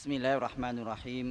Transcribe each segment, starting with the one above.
Bismillahirrahmanirrahim.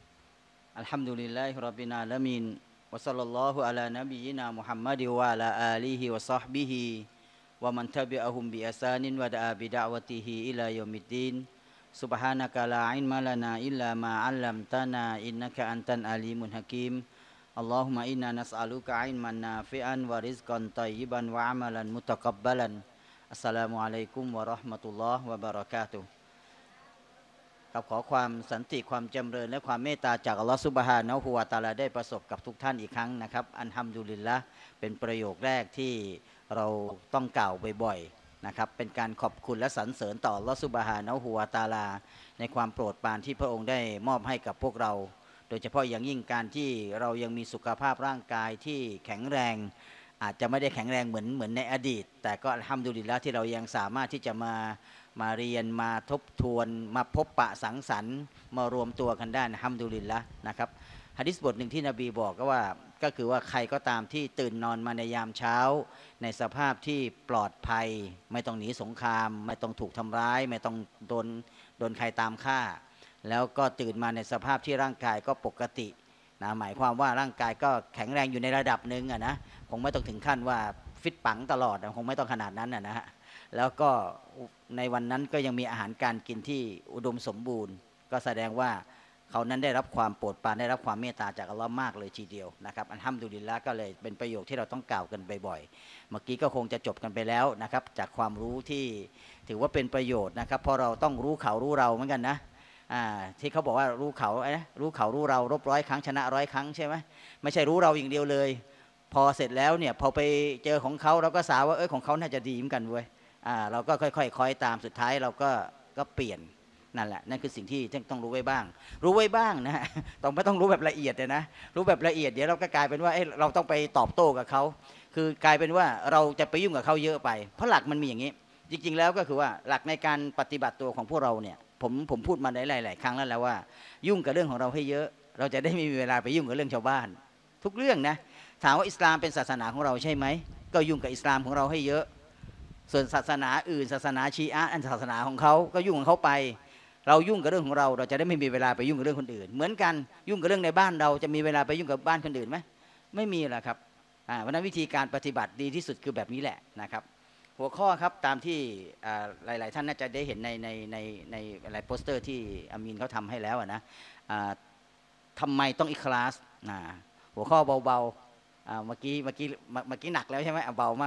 Alhamdulillahirabbil alamin. Wa sallallahu ala nabiyyina Muhammad wa ala alihi wa sahbihi wa man tabi'ahum bi ihsanin wa da'a bi da'watihi ila yaumiddin. Subhanaka la ilma lana illa ma 'allamtana innaka antal alimul hakim. Allahumma inna nas'aluka ilman nafi'an wa rizqan thayyiban wa 'amalan mutaqabbalan. Assalamualaikum warahmatullahi wabarakatuhขอความสันติความจำเริญและความเมตตาจากอัลลอฮฺซุบฮานะฮูวะตะอาลาได้ประสบกับทุกท่านอีกครั้งนะครับอัลฮัมดุลิลละห์เป็นประโยคแรกที่เราต้องกล่าวบ่อยๆนะครับเป็นการขอบคุณและสรรเสริญต่ออัลลอฮฺซุบฮานะฮูวะตะอาลาในความโปรดปรานที่พระองค์ได้มอบให้กับพวกเราโดยเฉพาะอย่างยิ่งการที่เรายังมีสุขภาพร่างกายที่แข็งแรงอาจจะไม่ได้แข็งแรงเหมือนในอดีตแต่ก็อัลฮัมดุลิลละห์ที่เรายังสามารถที่จะมาเรียนมาทบทวนมาพบปะสังสรรค์มารวมตัวกันได้อัลฮัมดุลิลละห์นะครับหะดีษบทหนึ่งที่นบีบอกก็คือว่าใครก็ตามที่ตื่นนอนมาในยามเช้าในสภาพที่ปลอดภัยไม่ต้องหนีสงครามไม่ต้องถูกทำร้ายไม่ต้องโดนใครตามฆ่าแล้วก็ตื่นมาในสภาพที่ร่างกายก็ปกตินะหมายความว่าร่างกายก็แข็งแรงอยู่ในระดับหนึ่งนะคงไม่ต้องถึงขั้นว่าฟิตปังตลอดคงไม่ต้องขนาดนั้นนะฮะแล้วก็ในวันนั้นก็ยังมีอาหารการกินที่อุดมสมบูรณ์ก็แสดงว่าเขานั้นได้รับความโปรดปรานได้รับความเมตตาจากอัลลอฮ์มากเลยทีเดียวนะครับอัลฮัมดุลิลละห์ก็เลยเป็นประโยคที่เราต้องกล่าวกันบ่อยๆเมื่อกี้ก็คงจะจบกันไปแล้วนะครับจากความรู้ที่ถือว่าเป็นประโยชน์นะครับเพราะเราต้องรู้เขารู้เราเหมือนกันนะที่เขาบอกว่ารู้เขารู้เรารบ100 ครั้งชนะ100 ครั้งใช่ไหมไม่ใช่รู้เราอย่างเดียวเลยพอเสร็จแล้วเนี่ยพอไปเจอของเขาเราก็สาวว่าของเขาน่าจะดีเหมือนกันเว้ยเราก็ค่อยๆคอยตามสุดท้ายเราก็เปลี่ยนนั่นแหละนั่นคือสิ่งที่ต้องรู้ไว้บ้างนะไม่ต้องรู้แบบละเอียดเลยนะรู้แบบละเอียดเดี๋ยวเราก็กลายเป็นว่าเราต้องไปตอบโต้กับเขาคือกลายเป็นว่าเราจะไปยุ่งกับเขาเยอะไปเพราะหลักมันมีอย่างนี้จริงๆแล้วก็คือว่าหลักในการปฏิบัติตัวของพวกเราเนี่ยผมพูดมาหลายๆครั้งแล้วว่ายุ่งกับเรื่องของเราให้เยอะเราจะได้ไม่มีเวลาไปยุ่งกับเรื่องชาวบ้านทุกเรื่องนะถามว่าอิสลามเป็นศาสนาของเราใช่ไหมก็ยุ่งกับอิสลามของเราให้เยอะส่วนศาสนาอื่นศาสนาชีอะห์อันศาสนาของเขาก็ยุ่งของเขาไปเรายุ่งกับเรื่องของเราจะได้ไม่มีเวลาไปยุ่งกับเรื่องคนอื่นเหมือนกันยุ่งกับเรื่องในบ้านเราจะมีเวลาไปยุ่งกับบ้านคนอื่นไหมไม่มีหรอกครับเพราะนั้นวิธีการปฏิบัติดีที่สุดคือแบบนี้แหละนะครับหัวข้อครับตามที่หลายๆท่านน่าจะได้เห็นในอะไรโปสเตอร์ที่อามีนเขาทำให้แล้วนะทำไมต้องอิคลาสหัวข้อเบาๆเมื่อกี้หนักแล้วใช่ไหมเบามั่ง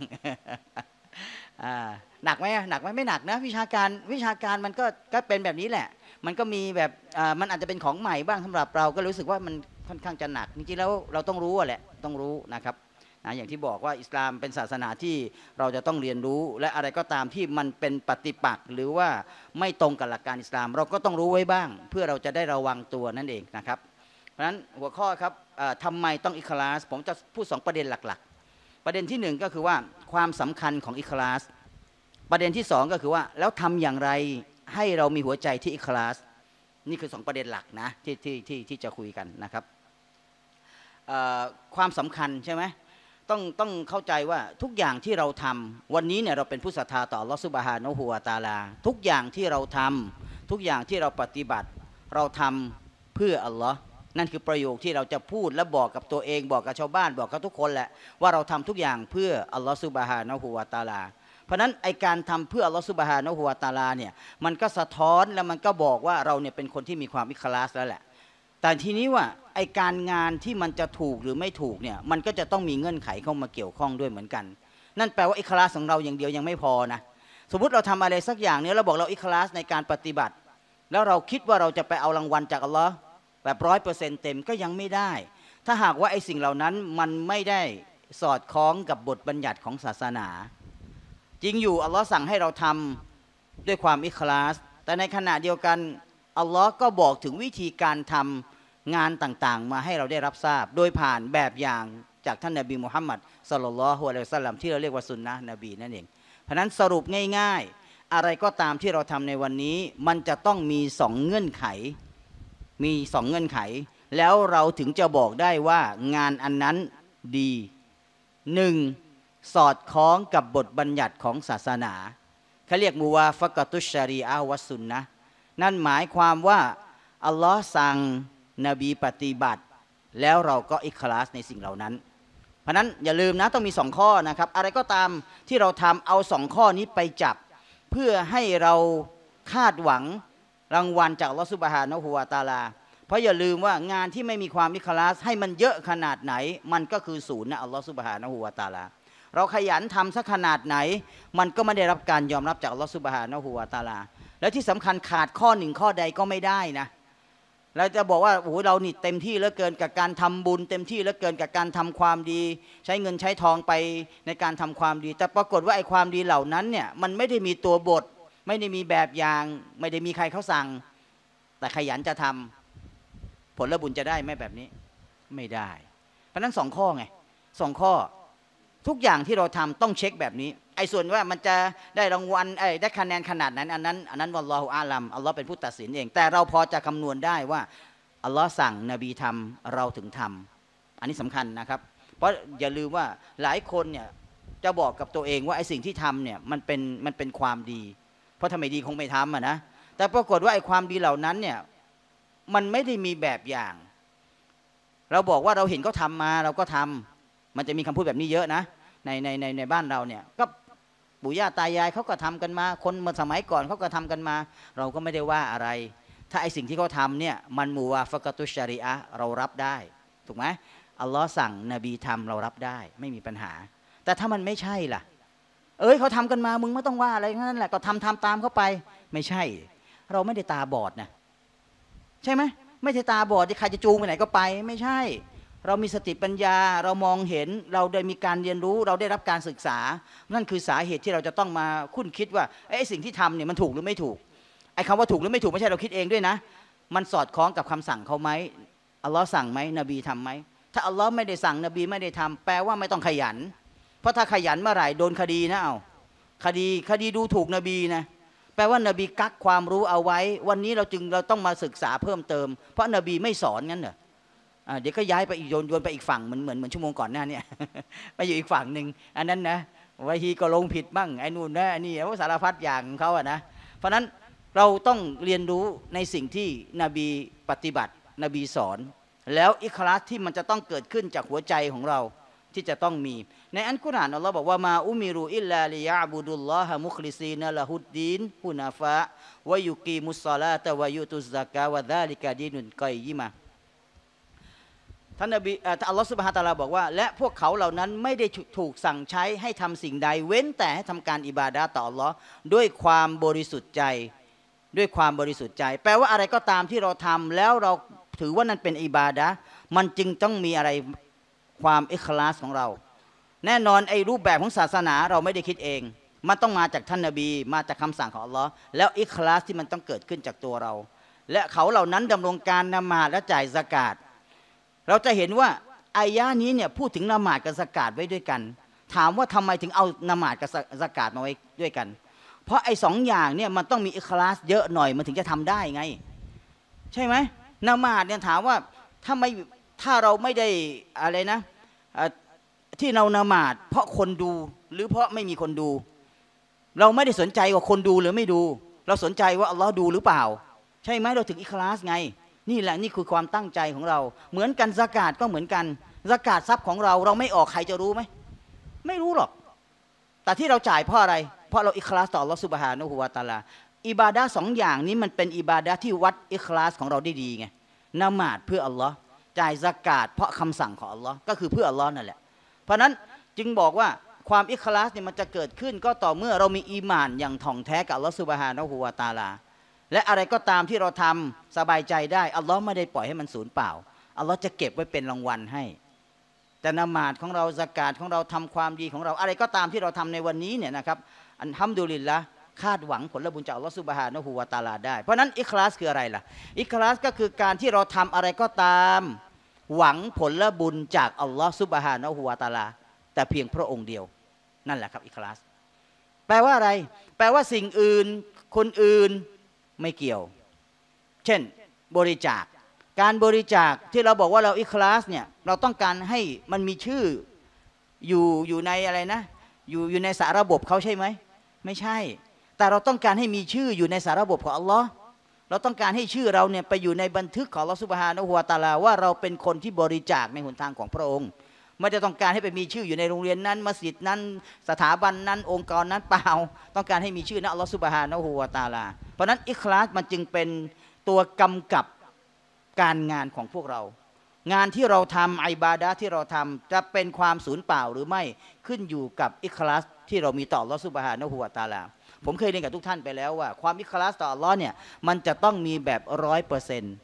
หนักไหมไม่หนักนะวิชาการมันก็เป็นแบบนี้แหละมันก็มีแบบมันอาจจะเป็นของใหม่บ้างสำหรับเราก็รู้สึกว่ามันค่อนข้างจะหนักจริงๆแล้วเราต้องรู้แหละต้องรู้นะครับอย่างที่บอกว่าอิสลามเป็นศาสนาที่เราจะต้องเรียนรู้และอะไรก็ตามที่มันเป็นปฏิปักษ์หรือว่าไม่ตรงกับหลักการอิสลามเราก็ต้องรู้ไว้บ้างเพื่อเราจะได้ระวังตัวนั่นเองนะครับเพราะฉะนั้นหัวข้อครับทำไมต้องอิคลาสผมจะพูด2ประเด็นหลักๆประเด็นที่1ก็คือว่าความสำคัญของอิคลาสประเด็นที่2ก็คือว่าแล้วทำอย่างไรให้เรามีหัวใจที่อิคลาสนี่คือ2ประเด็นหลักนะที่จะคุยกันนะครับความสำคัญใช่ไหมต้องเข้าใจว่าทุกอย่างที่เราทำวันนี้เนี่ยเราเป็นผู้ศรัทธาต่ออัลเลาะห์ซุบฮานะฮูวะตะอาลาทุกอย่างที่เราทำทุกอย่างที่เราปฏิบัติเราทำเพื่ออัลลอฮ์นั่นคือประโยคที่เราจะพูดและบอกกับตัวเองบอกกับชาวบ้านบอกกับทุกคนแหละว่าเราทำทุกอย่างเพื่ออัลลอฮ์ซุบฮานะฮูวะตะอาลาเพราะนั้นไอการทำเพื่ออัลลอฮ์ซุบฮานะฮูวะตะอาลาเนี่ยมันก็สะท้อนและมันก็บอกว่าเราเนี่ยเป็นคนที่มีความอิคลาสแล้วแหละแต่ทีนี้ว่าไอการงานที่มันจะถูกหรือไม่ถูกเนี่ยมันก็จะต้องมีเงื่อนไขเข้ามาเกี่ยวข้องด้วยเหมือนกันนั่นแปลว่าอิคลาสของเราอย่างเดียวยังไม่พอนะสมมุติเราทำอะไรสักอย่างเนี่ยเราบอกเราอิคลาสในการปฏิบัติแล้วเราคิดว่าเราจะไปเอารางวัลจากอัลลอฮ์แบบ100%เต็มก็ยังไม่ได้ถ้าหากว่าไอสิ่งเหล่านั้นมันไม่ได้สอดคล้องกับบทบัญญัติของศาสนาจริงอยู่อัลลอฮ์สั่งให้เราทำด้วยความอิคลาสแต่ในขณะเดียวกันอัลลอฮ์ก็บอกถึงวิธีการทำงานต่างๆมาให้เราได้รับทราบโดยผ่านแบบอย่างจากท่านนบีมุฮัมมัดศ็อลลัลลอฮุอะลัยฮิวะซัลลัมที่เราเรียกว่าสุนนะห์นบีนั่นเองเพราะนั้นสรุปง่ายๆอะไรก็ตามที่เราทำในวันนี้มันจะต้องมี2เงื่อนไขแล้วเราถึงจะบอกได้ว่างานอันนั้นดี1สอดคล้องกับบทบัญญัติของศาสนาเขาเรียกมูวาฟะกะตุชชะรีอะฮ์วัสซุนนะห์นั่นหมายความว่าอัลลอฮ์สั่งนบีปฏิบัติแล้วเราก็อิคลาสในสิ่งเหล่านั้นเพราะนั้นอย่าลืมนะต้องมี2ข้อนะครับอะไรก็ตามที่เราทำเอา2ข้อนี้ไปจับเพื่อให้เราคาดหวังรางวัลจากอัลลอฮฺซุบฮานะฮูวะตะอาลาเพราะอย่าลืมว่างานที่ไม่มีความอิคลาสให้มันเยอะขนาดไหนมันก็คือศูนย์นะอัลลอฮฺซุบฮานะฮูวะตะอาลาเราขยันทำสักขนาดไหนมันก็ไม่ได้รับการยอมรับจากอัลลอฮฺซุบฮานะฮูวะตะอาลาและที่สำคัญขาดข้อหนึ่งข้อใดก็ไม่ได้นะเราจะบอกว่าโอ้โหเรานี่เต็มที่เหลือเกินกับการทำบุญเต็มที่เหลือเกินกับการทำความดีใช้เงินใช้ทองไปในการทำความดีแต่ปรากฏว่าไอ้ความดีเหล่านั้นเนี่ยมันไม่ได้มีตัวบทไม่ได้มีแบบอย่างไม่ได้มีใครเขาสั่งแต่ขยันจะทำผลบุญจะได้ไหมแบบนี้ไม่ได้เพราะนั้น2 ข้อไง2 ข้อทุกอย่างที่เราทำต้องเช็คแบบนี้ไอ้ส่วนว่ามันจะได้รางวัลได้คะแนนขนาดนั้นอันนั้นวัลลอฮุอาลัมอัลลอฮ์เป็นผู้ตัดสินเองแต่เราพอจะคำนวณได้ว่าอัลลอฮ์สั่งนบีทำเราถึงทำอันนี้สำคัญนะครับเพราะอย่าลืมว่าหลายคนเนี่ยจะบอกกับตัวเองว่าไอ้สิ่งที่ทำเนี่ยมันเป็นความดีเพราะถ้าไม่ดีคงไม่ทำนะแต่ปรากฏว่าไอ้ความดีเหล่านั้นเนี่ยมันไม่ได้มีแบบอย่างเราบอกว่าเราเห็นเขาทำมาเราก็ทำมันจะมีคำพูดแบบนี้เยอะนะในบ้านเราเนี่ยก็ปู่ย่าตายายเขาก็ทำกันมาคนเมื่อสมัยก่อนเขาก็ทำกันมาเราก็ไม่ได้ว่าอะไรถ้าไอสิ่งที่เขาทำเนี่ยมันมูวาฟะกะตุชชะรีอะห์เรารับได้ถูกไหมอัลลอฮ์สั่งนบีทำเรารับได้ไม่มีปัญหาแต่ถ้ามันไม่ใช่ล่ะเขาทำกันมามึงไม่ต้องว่าอะไรนั่นแหละก็ทำตามเขาไปไม่ใช่เราไม่ได้ตาบอดนะใช่ไหมไม่ใช่ตาบอดที่ใครจะจูงไปไหนก็ไปไม่ใช่เรามีสติปัญญาเรามองเห็นเราได้มีการเรียนรู้เราได้รับการศึกษานั่นคือสาเหตุที่เราจะต้องมาคุ้นคิดว่าไอ้สิ่งที่ทำเนี่ยมันถูกหรือไม่ถูกไอ้คำว่าถูกหรือไม่ถูกไม่ใช่เราคิดเองด้วยนะมันสอดคล้องกับคำสั่งเขาไหมอัลลอฮ์สั่งไหมนบีทำไหมถ้าอัลลอฮ์ไม่ได้สั่งนบีไม่ได้ทำแปลว่าไม่ต้องขยันเพราะถ้าขยันเมื่อไหร่โดนคดีนะเอาคดีดูถูกนบีนะแปลว่านบีกักความรู้เอาไว้วันนี้เราต้องมาศึกษาเพิ่มเติมเพราะนบีไม่สอนงั้นเหรอเดี๋ยวก็ย้ายไปอีกโยนไปอีกฝั่งเหมือนชั่วโมงก่อนหน้าเนี่ย ไปอยู่อีกฝั่งหนึ่งอันนั้นนะวะฮีก็ลงผิดบ้างไอ้นู่นนะนี่สารพัดอย่างของเขาอะนะเพราะนั้นเราต้องเรียนรู้ในสิ่งที่นบีปฏิบัตินบีสอนแล้วอิคลาสที่มันจะต้องเกิดขึ้นจากหัวใจของเราที่จะต้องมีในอัลกุรอานอัลลอฮ์บอกว่ามาอุมิรูอิลลาลิยะบุดุลลอฮะมุคลิซีนะละฮุดดีนฮุนาฟะวะยุกีมุสศอลาตะวะยุตุซซะกะวะซาลิกะดีนุนกอยยิมะท่านนบีอัลลอฮฺซุบฮานะฮูวะตะอาลาบอกว่าและพวกเขาเหล่านั้นไม่ได้ถูกสั่งใช้ให้ทำสิ่งใดเว้นแต่ให้ทำการอิบาดะห์ต่ออัลลอฮ์ด้วยความบริสุทธิ์ใจด้วยความบริสุทธิ์ใจแปลว่าอะไรก็ตามที่เราทำแล้วเราถือว่านั่นเป็นอิบาดะห์มันจึงต้องมีอะไรความอิคลาสของเราแน่นอนไอ้รูปแบบของศาสนาเราไม่ได้คิดเองมันต้องมาจากท่านนบีมาจากคำสั่งของอัลลอฮ์แล้วอิคลาสที่มันต้องเกิดขึ้นจากตัวเราและเขาเหล่านั้นดำรงการละหมาดและจ่ายซะกาตเราจะเห็นว่าอายะนี้เนี่ยพูดถึงละหมาดกับซะกาตไว้ด้วยกันถามว่าทำไมถึงเอาละหมาดกับซะกาตมาไว้ด้วยกันเพราะไอ้2 อย่างเนี่ยมันต้องมีอิคลาสเยอะหน่อยมันถึงจะทำได้ไงใช่ไหมละหมาดเนี่ยถามว่าถ้าเราไม่ได้อะไรนะที่เราละหมาดเพราะคนดูหรือเพราะไม่มีคนดู เราไม่ได้สนใจว่าคนดูหรือไม่ดูเราสนใจว่าอัลลอฮ์ดูหรือเปล่าใช่ไหมเราถึงอิคลาสไงนี่แหละนี่คือความตั้งใจของเราเหมือนกันซะกาตก็เหมือนกันซะกาตทรัพย์ของเราไม่ออกใครจะรู้ไหมไม่รู้หรอกแต่ที่เราจ่ายเพราะอะไรเพราะเราอิคลาสต่ออัลลอฮ์ซุบฮานะฮูวะตะอาลาอิบาดะห์2 อย่างนี้มันเป็นอิบาดะห์ที่วัดอิคลาสของเราได้ดีไงละหมาดเพื่ออัลลอฮ์จ่ายซะกาตเพราะคำสั่งของอัลลอฮ์ก็คือเพื่ออัลลอฮ์นั่นแหละเพราะนั้นจึงบอกว่าความอิคลาสเนี่ยมันจะเกิดขึ้นก็ต่อเมื่อเรามีอีหม่านอย่างถ่องแท้กับอัลลอฮ์ซุบฮานะฮูวะตะอาลาและอะไรก็ตามที่เราทำสบายใจได้อัลลอฮ์ไม่ได้ปล่อยให้มันสูญเปล่าอัลลอฮ์จะเก็บไว้เป็นรางวัลให้แต่ละหมาดของเราซะกาตของเราทำความดีของเราอะไรก็ตามที่เราทำในวันนี้เนี่ยนะครับอัลฮัมดุลิลละห์คาดหวังผลบุญจากอัลลอฮ์ซุบฮานะฮูวะตะอาลาได้เพราะนั้นอิคลาสคืออะไรล่ะอิคลาสก็คือการที่เราทำอะไรก็ตามหวังผลบุญจากอัลลอฮ์ซุบฮานะฮูวะตะอาลาแต่เพียงพระองค์เดียวนั่นแหละครับอิคลาสแปลว่าอะไรแปลว่าสิ่งอื่นคนอื่นไม่เกี่ยวเช่นบริจาคการบริจาคที่เราบอกว่าเราอิคลาสเนี่ยเราต้องการให้มันมีชื่ออยู่ในอะไรนะอยู่ในสารระบบเขาใช่ไหมไม่ใช่แต่เราต้องการให้มีชื่ออยู่ในสารระบบของอัลลอฮ์เราต้องการให้ชื่อเราเนี่ยไปอยู่ในบันทึกของอัลเลาะห์ซุบฮานะฮูวะตะอาลาว่าเราเป็นคนที่บริจาคในหนทางของพระองค์ไม่ได้ต้องการให้ไปมีชื่ออยู่ในโรงเรียนนั้นมัสยิดนั้นสถาบันนั้นองค์กรนั้นเปล่าต้องการให้มีชื่อนะอัลเลาะห์ซุบฮานะฮูวะตะอาลาเพราะนั้นอิคลาสมันจึงเป็นตัวกำกับการงานของพวกเรางานที่เราทำอิบาดะห์ที่เราทำจะเป็นความสูญเปล่าหรือไม่ขึ้นอยู่กับอิคลาสที่เรามีต่ออัลเลาะห์ซุบฮานะฮูวะตะอาลาผมเคยเรียนกับทุกท่านไปแล้วว่าความอิคลาสต่ออัลเลาะห์เนี่ยมันจะต้องมีแบบ100%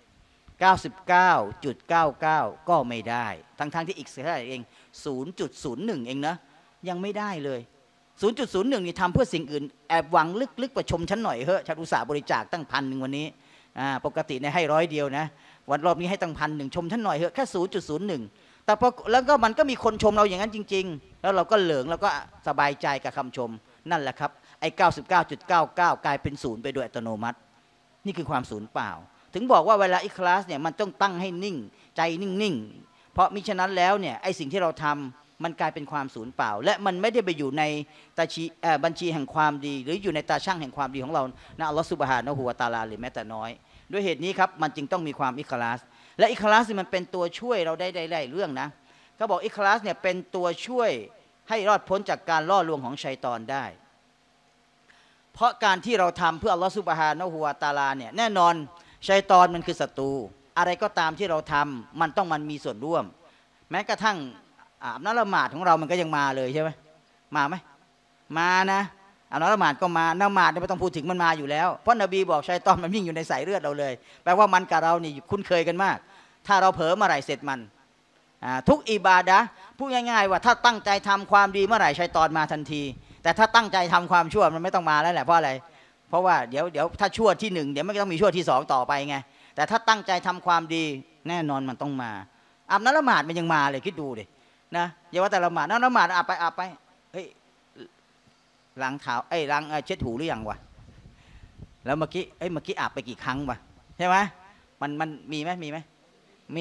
99.99 ก็ไม่ได้ทั้งที่อีกเท่าไหร่เอง 0.01 เองนะยังไม่ได้เลย 0.01 นี่ทำเพื่อสิ่งอื่นแอบหวังลึกๆประชมฉันหน่อยเฮ้ยฉันอุตส่าห์บริจาคตั้ง1,000วันนี้ปกติเนี่ยให้100เดียวนะวันรอบนี้ให้ตั้ง1,000ชมฉันหน่อยเฮ้ยแค่ 0.01 แต่พอแล้วก็มันก็มีคนชมเราอย่างนั้นจริงๆแล้วเราก็เหลิงแล้วก็สบายใจกับคำชมนั่นแหละครับไอ้ 99.99 กลายเป็น0ไปโดยอัตโนมัตินี่คือความสูญเปล่าถึงบอกว่าเวลาอิคลาสเนี่ยมันต้องตั้งให้นิ่งใจนิ่งๆเพราะมิฉะนั้นแล้วเนี่ยไอ้สิ่งที่เราทำมันกลายเป็นความสูญเปล่าและมันไม่ได้ไปอยู่ในบัญชีแห่งความดีหรืออยู่ในตาช่างแห่งความดีของเรานะอัลลอฮฺซุบฮานะฮูวะตะอาลาหรือแม้แต่น้อยด้วยเหตุนี้ครับมันจึงต้องมีความอิคลาสและอิคลาสมันเป็นตัวช่วยเราได้เรื่องนะเขาบอกอิคลาสเนี่ยเป็นตัวช่วยให้รอดพ้นจากการล่อลวงของชัยฏอนได้เพราะการที่เราทำเพื่ออัลลอฮฺซุบฮานะฮูวะตะอาลาเนี่ยแน่นอนชัยฏอนมันคือศัตรูอะไรก็ตามที่เราทำมันต้องมันมีส่วนร่วมแม้กระทั่งอาบน้ำละหมาดของเรามันก็ยังมาเลยใช่ไหมมาไหมมานะอาบน้ำละหมาดก็มาละหมาดไม่ต้องพูดถึงมันมาอยู่แล้วเพราะนบีบอกชัยฏอนมันวิ่งอยู่ในสายเลือดเราเลยแปลว่ามันกับเรานี่คุ้นเคยกันมากถ้าเราเผลอเมื่อไหร่เสร็จมันทุกอิบาดะห์พูดง่ายๆว่าถ้าตั้งใจทำความดีเมื่อไหร่ชัยฏอนมาทันทีแต่ถ้าตั้งใจทำความชั่วมันไม่ต้องมาแล้วแหละเพราะอะไรเพราะว่าเดี๋ยวถ้าชั่วที่1เดี๋ยวไม่ต้องมีชั่วที่2ต่อไปไงแต่ถ้าตั้งใจทำความดีแน่นอนมันต้องมาอาบน้ำละหมาดมันยังมาเลยคิดดูดินะอย่าว่าแต่ละหมาดน้ำละหมาดอาบไปเฮ้ยล้างเท้าล้างเช็ดหูหรือยังวะแล้วเมื่อกี้อาบไปกี่ครั้งวะใช่ไหมมันมีไหมมี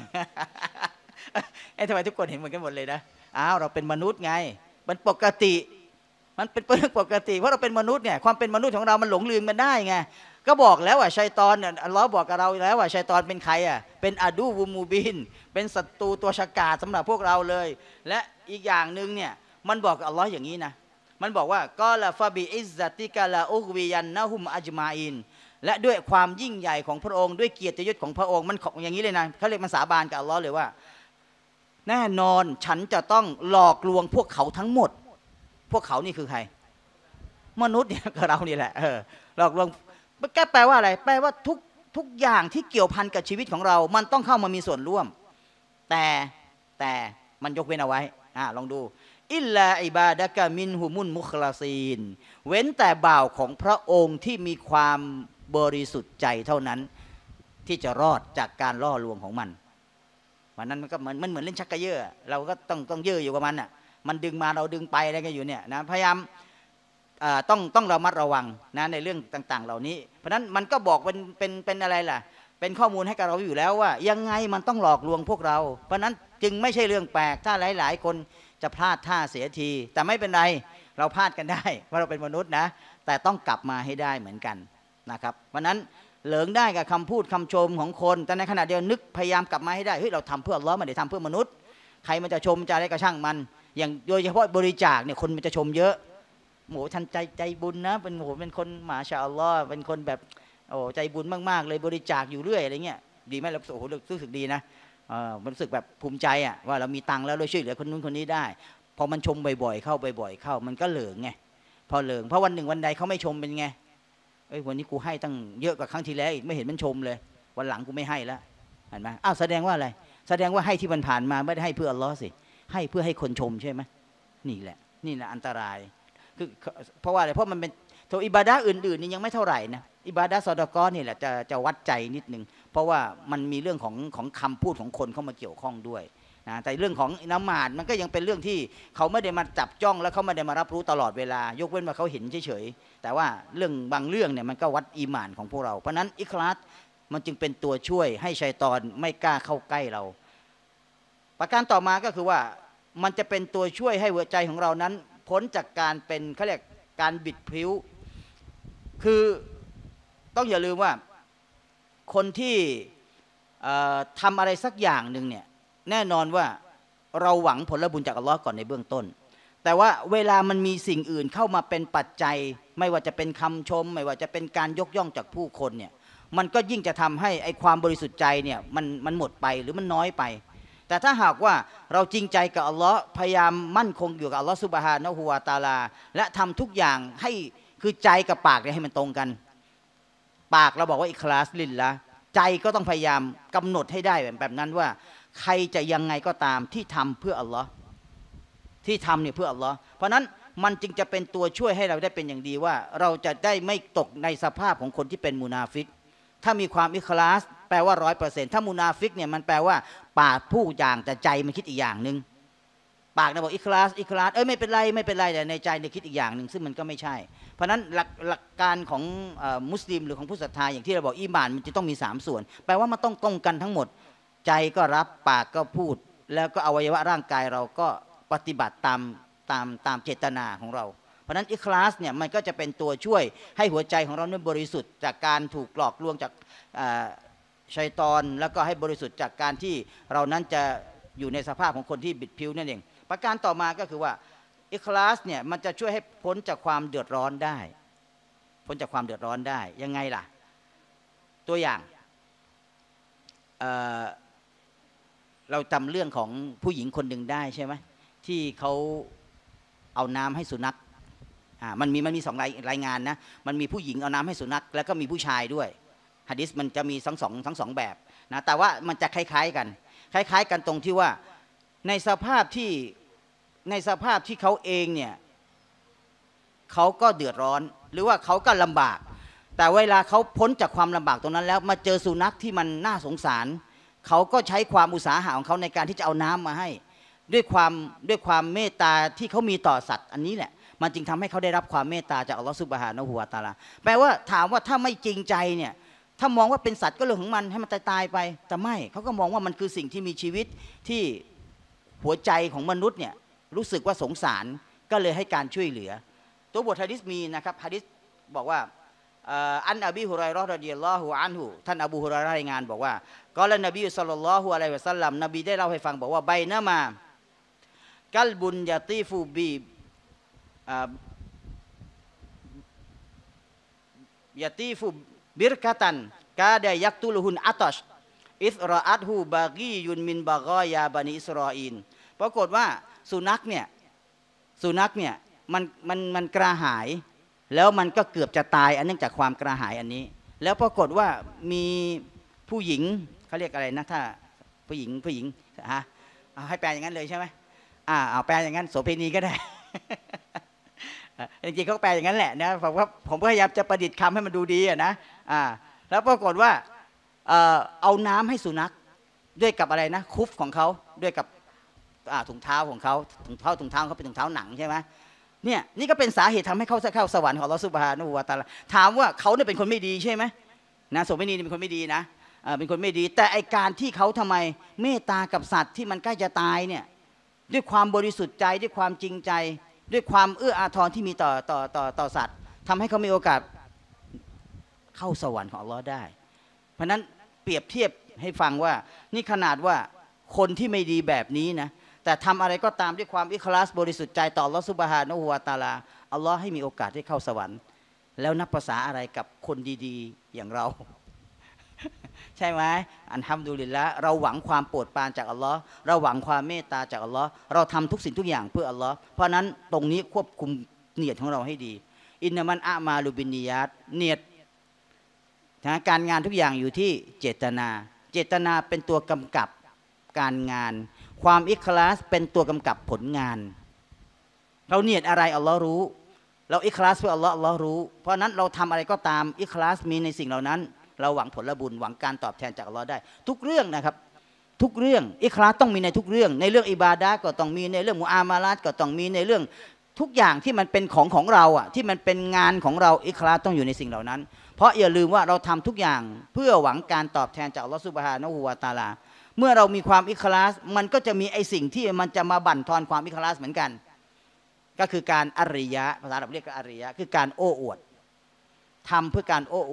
ทำไมทุกคนเห็นเหมือนกันหมดเลยนะอ้าวเราเป็นมนุษย์ไงมันปกติมันเป็นเรื่องปกติเพราะเราเป็นมนุษย์เนี่ยความเป็นมนุษย์ของเรามันหลงลืมมันได้ไงก็บอกแล้วว่าชัยฏอนเนี่ยอัลเลาะห์บอกกับเราแล้วว่าชัยฏอนเป็นใครเป็นอดูวุมูบินเป็นศัตรูตัวฉกาจสำหรับพวกเราเลยและอีกอย่างหนึ่งเนี่ยมันบอกกับอัลเลาะห์อย่างนี้นะมันบอกว่ากอลาฟาบิอิซซาติกาลาอุกวิยันนะฮุมอัจมาอินและด้วยความยิ่งใหญ่ของพระองค์ด้วยเกียรติยศของพระองค์มันอย่างนี้เลยนะเขาเรียกมันสาบานกับอัลเลาะห์เลยว่าแน่นอนฉันจะต้องหลอกลวงพวกเขาทั้งหมดพวกเขานี่คือใครมนุษย์เนี่ยกับเรานี่แหละหลอกลวงแปลว่าอะไรแปลว่าทุกอย่างที่เกี่ยวพันกับชีวิตของเรามันต้องเข้ามามีส่วนร่วมแต่มันยกเว้นเอาไว้ลองดูอิลลาอิบาดะกะมินฮุมุนมุคลาซีนเว้นแต่บ่าวของพระองค์ที่มีความบริสุทธิ์ใจเท่านั้นที่จะรอดจากการล่อลวงของมันวันนั้นมันก็มันเหมือนเล่นชักกระเยอะเราก็ต้องเยอะอยู่กับมันมันดึงมาเราดึงไปอะไรกันอยู่เนี่ยนะพยายามต้องระมัดระวังนะในเรื่องต่างๆเหล่านี้เพราะนั้นมันก็บอกเป็นอะไรล่ะเป็นข้อมูลให้กับเราอยู่แล้วว่ายังไงมันต้องหลอกลวงพวกเราเพราะนั้นจึงไม่ใช่เรื่องแปลกถ้าหลายๆคนจะพลาดท่าเสียทีแต่ไม่เป็นไรเราพลาดกันได้เพราะเราเป็นมนุษย์นะแต่ต้องกลับมาให้ได้เหมือนกันนะครับเพราะนั้นเหลิงได้กับคำพูดคำชมของคนแต่ในขณะเดียวนึกพยายามกลับมาให้ได้เฮ้ยเราทำเพื่ออัลเลาะห์ไม่ได้ทำเพื่อมนุษย์ใครมันจะชมจะอะไรก็ช่างมันอย่างโดยเฉพาะบริจาคเนี่ยคนมันจะชมเยอะโหท่านใจบุญนะเป็นคนมหาชาอัลลอฮ์เป็นคนแบบใจบุญมากๆเลยบริจาคอยู่เรื่อยอะไรเงี้ยดีไหมเราโอ้โหรู้สึกดีนะมันรู้สึกแบบภูมิใจว่าเรามีตังค์แล้วเราช่วยเหลือคนนู้นคนนี้ได้พอมันชมบ่อยๆเข้ามันก็เหลิงไงพอเหลิงเพราะวันหนึ่งวันใดเขาไม่ชมเป็นไงวันนี้กูให้ตั้งเยอะกว่าครั้งที่แล้วอีกไม่เห็นมันชมเลยวันหลังกูไม่ให้แล้วเห็นไหมแสดงว่าอะไรแสดงว่าให้ที่มันผ่านมาไม่ได้ให้เพื่ออัลลอฮ์สิให้เพื่อให้คนชมใช่ไหมนี่แหละอันตรายคือเพราะว่าอะไรเพราะมันเป็นตัวอิบาดะห์อื่นๆนี่ยังไม่เท่าไหร่นะอิบาดะห์ซอดากอนี่แหละจะวัดใจนิดนึงเพราะว่ามันมีเรื่องของคำพูดของคนเข้ามาเกี่ยวข้องด้วยนะแต่เรื่องของละหมาดมันก็ยังเป็นเรื่องที่เขาไม่ได้มาจับจ้องแล้วเขาไม่ได้มารับรู้ตลอดเวลายกเว้นว่าเขาเห็นเฉยๆแต่ว่าเรื่องบางเรื่องเนี่ยมันก็วัดอีหม่านของพวกเราเพราะนั้นอิคลาสมันจึงเป็นตัวช่วยให้ชัยฏอนไม่กล้าเข้าใกล้เราประการต่อมาก็คือว่ามันจะเป็นตัวช่วยให้หัวใจของเรานั้นพ้นจากการเป็นเขาเรียกการบิดพลิ้วคือต้องอย่าลืมว่าคนที่ทำอะไรสักอย่างหนึ่งเนี่ยแน่นอนว่าเราหวังผลบุญจากอัลลอฮ์ก่อนในเบื้องต้นแต่ว่าเวลามันมีสิ่งอื่นเข้ามาเป็นปัจจัยไม่ว่าจะเป็นคำชมไม่ว่าจะเป็นการยกย่องจากผู้คนเนี่ยมันก็ยิ่งจะทำให้ไอ้ความบริสุทธิ์ใจเนี่ยมันหมดไปหรือมันน้อยไปแต่ถ้าหากว่าเราจริงใจกับอัลลอฮ์พยายามมั่นคงอยู่กับอัลลอฮ์ซุบฮานะฮูวะตะอาลาและทำทุกอย่างให้คือใจกับปากเนี่ยให้มันตรงกันปากเราบอกว่าอิคลาสลิลละใจก็ต้องพยายามกำหนดให้ได้แบบนั้นว่าใครจะยังไงก็ตามที่ทำเพื่ออัลลอฮ์ที่ทำเนี่ยเพื่ออัลลอฮ์เพราะนั้นมันจึงจะเป็นตัวช่วยให้เราได้เป็นอย่างดีว่าเราจะได้ไม่ตกในสภาพของคนที่เป็นมุนาฟิกถ้ามีความอิคลาสแปลว่า100%ถ้ามุนาฟิกเนี่ยมันแปลว่าปากพูดอย่างแต่ใจมันคิดอีกอย่างหนึ่งปากเนี่ยบอกอิคลาสไม่เป็นไรแต่ในใจเนี่ยคิดอีกอย่างหนึ่งซึ่งมันก็ไม่ใช่เพราะนั้นหลักการของมุสลิมหรือของผู้ศรัทธาอย่างที่เราบอกอีหม่านมันจะต้องมี3ส่วนแปลว่ามันต้องตรงกันทั้งหมดใจก็รับปากก็พูดแล้วก็อวัยวะร่างกายเราก็ปฏิบัติตามเจตนาของเราเพราะนั้นอิคลาสเนี่ยมันก็จะเป็นตัวช่วยให้หัวใจของเรานั้นบริสุทธิ์จากการถูกหลอกลวงจากชัยฏอนแล้วก็ให้บริสุทธิ์จากการที่เรานั้นจะอยู่ในสภาพของคนที่บิดผิวนั่นเองประการต่อมาก็คือว่าอิคลาสเนี่ยมันจะช่วยให้พ้นจากความเดือดร้อนได้พ้นจากความเดือดร้อนได้ยังไงล่ะตัวอย่างเราจำเรื่องของผู้หญิงคนหนึ่งได้ใช่ไหมที่เขาเอาน้ำให้สุนัขมันมี2รายงานนะมันมีผู้หญิงเอาน้ำให้สุนัขแล้วก็มีผู้ชายด้วยหะดีษมันจะมีทั้งสองแบบนะแต่ว่ามันจะคล้ายๆกันตรงที่ว่าในสภาพที่เขาเองเนี่ยเขาก็เดือดร้อนหรือว่าเขาก็ลำบากแต่เวลาเขาพ้นจากความลำบากตรงนั้นแล้วมาเจอสุนัขที่มันน่าสงสารเขาก็ใช้ความอุตสาหะของเขาในการที่จะเอาน้ำมาให้ด้วยความเมตตาที่เขามีต่อสัตว์อันนี้แหละมันจึงทำให้เขาได้รับความเมตตาจากอัลลอฮฺซุบฮานะฮูวะตะอาลาแปลว่าถามว่าถ้าไม่จริงใจเนี่ยถ้ามองว่าเป็นสัตว์ก็เรื่องของมันให้มันตายไปแต่ไม่เขาก็มองว่ามันคือสิ่งที่มีชีวิตที่หัวใจของมนุษย์เนี่ยรู้สึกว่าสงสารก็เลยให้การช่วยเหลือตัวบทหะดีษมีนะครับหะดีษบอกว่าอันอบีฮุรอยเราะห์รอฎิยัลลอฮุอันฮุท่านอบูฮุรอยเราะห์รายงานบอกว่ากอละนบีศ็อลลัลลอฮุอะลัยฮิวะซัลลัมนบีได้เล่าให้ฟังบอกว่าไบนะมากัลบุนยาตีฟูบียาตีฟูบิรกะตันกาดะยักตุลหุนอัตชอิสรออัตฮูบากียุนมินบากอยาบันิอิสรออีลปรากฏว่าสุนัขเนี่ยมันกระหายแล้วมันก็เกือบจะตายเนื่องจากความกระหายอันนี้แล้วปรากฏว่ามีผู้หญิงเขาเรียกอะไรนะถ้าผู้หญิงฮะให้แปลอย่างนั้นเลยใช่ไหมเอาแปลอย่างนั้นโสเภณีก็ได้ จริงๆเขาแปลอย่างนั้นแหละนะผมพยายามจะประดิษฐ์คำให้มันดูดีนะแล้วปรากฏว่าเอาน้ำให้สุนัขด้วยกับอะไรนะคุฟของเขาด้วยกับถุงเท้าของเขาถุงเท้าเขาเป็นถุงเท้าหนังใช่ไหมเนี่ยนี่ก็เป็นสาเหตุทำให้เขาเข้าสวรรค์ของอัลเลาะห์ซุบฮานะฮูวะตะอาลาถามว่าเขาเนี่ยเป็นคนไม่ดีใช่ไหมนะโสเภณีเป็นคนไม่ดีนะเป็นคนไม่ดีแต่ไอการที่เขาทำไมเมตตากับสัตว์ที่มันใกล้จะตายเนี่ยด้วยความบริสุทธิ์ใจด้วยความจริงใจด้วยความเอื้ออาทรที่มีต่อสัตว์ทำให้เขามีโอกาสเข้าสวรรค์ของอัลเลาะห์ได้เพราะนั้นเปรียบเทียบให้ฟังว่านี่ขนาดว่าคนที่ไม่ดีแบบนี้นะแต่ทำอะไรก็ตามด้วยความอิคลาสบริสุทธิ์ใจต่ออัลเลาะห์ซุบฮานะฮูวะตะอาลาอัลเลาะห์ให้มีโอกาสได้เข้าสวรรค์แล้วนับภาษาอะไรกับคนดีๆอย่างเรา ใช่ไหมอัลฮัมดุลิลละห์เราหวังความโปรดปรานจากอัลลอฮ์เราหวังความเมตตาจากอัลลอฮ์เราทำทุกสิ่งทุกอย่างเพื่ออัลลอฮ์เพราะนั้นตรงนี้ควบคุมเนียดของเราให้ดีอินนามันอะมาลุบินนียาตเนียดการงานทุกอย่างอยู่ที่เจตนาเป็นตัวกำกับการงานความอิคลาสเป็นตัวกำกับผลงานเราเนียดอะไรอัลลอฮ์รู้เราอิคลาสเพื่ออัลลอฮ์รู้เพราะนั้นเราทำอะไรก็ตามอิคลาสมีในสิ่งเหล่านั้นเราหวังผลบุญหวังการตอบแทนจากอัลลอฮ์ได้ทุกเรื่องนะครับทุกเรื่องอิคลาสต้องมีในทุกเรื่องในเรื่องอิบาดะห์ก็ต้องมีในเรื่องมุอามาลาตก็ต้องมีในเรื่องทุกอย่างที่มันเป็นของเราที่มันเป็นงานของเราอิคลาสต้องอยู่ในสิ่งเหล่านั้นเพราะอย่าลืมว่าเราทำทุกอย่างเพื่อหวังการตอบแทนจากอัลลอฮ์ซุบฮานะฮูวะตะอาลาเมื่อเรามีความอิคลาสมันก็จะมีไอสิ่งที่มันจะมาบั่นทอนความอิคลาสเหมือนกันก็คือการอาริยะภาษาอาหรับเรียกว่าอาริยะคือการโอ้อวดทำเพื่อการโอ้อวด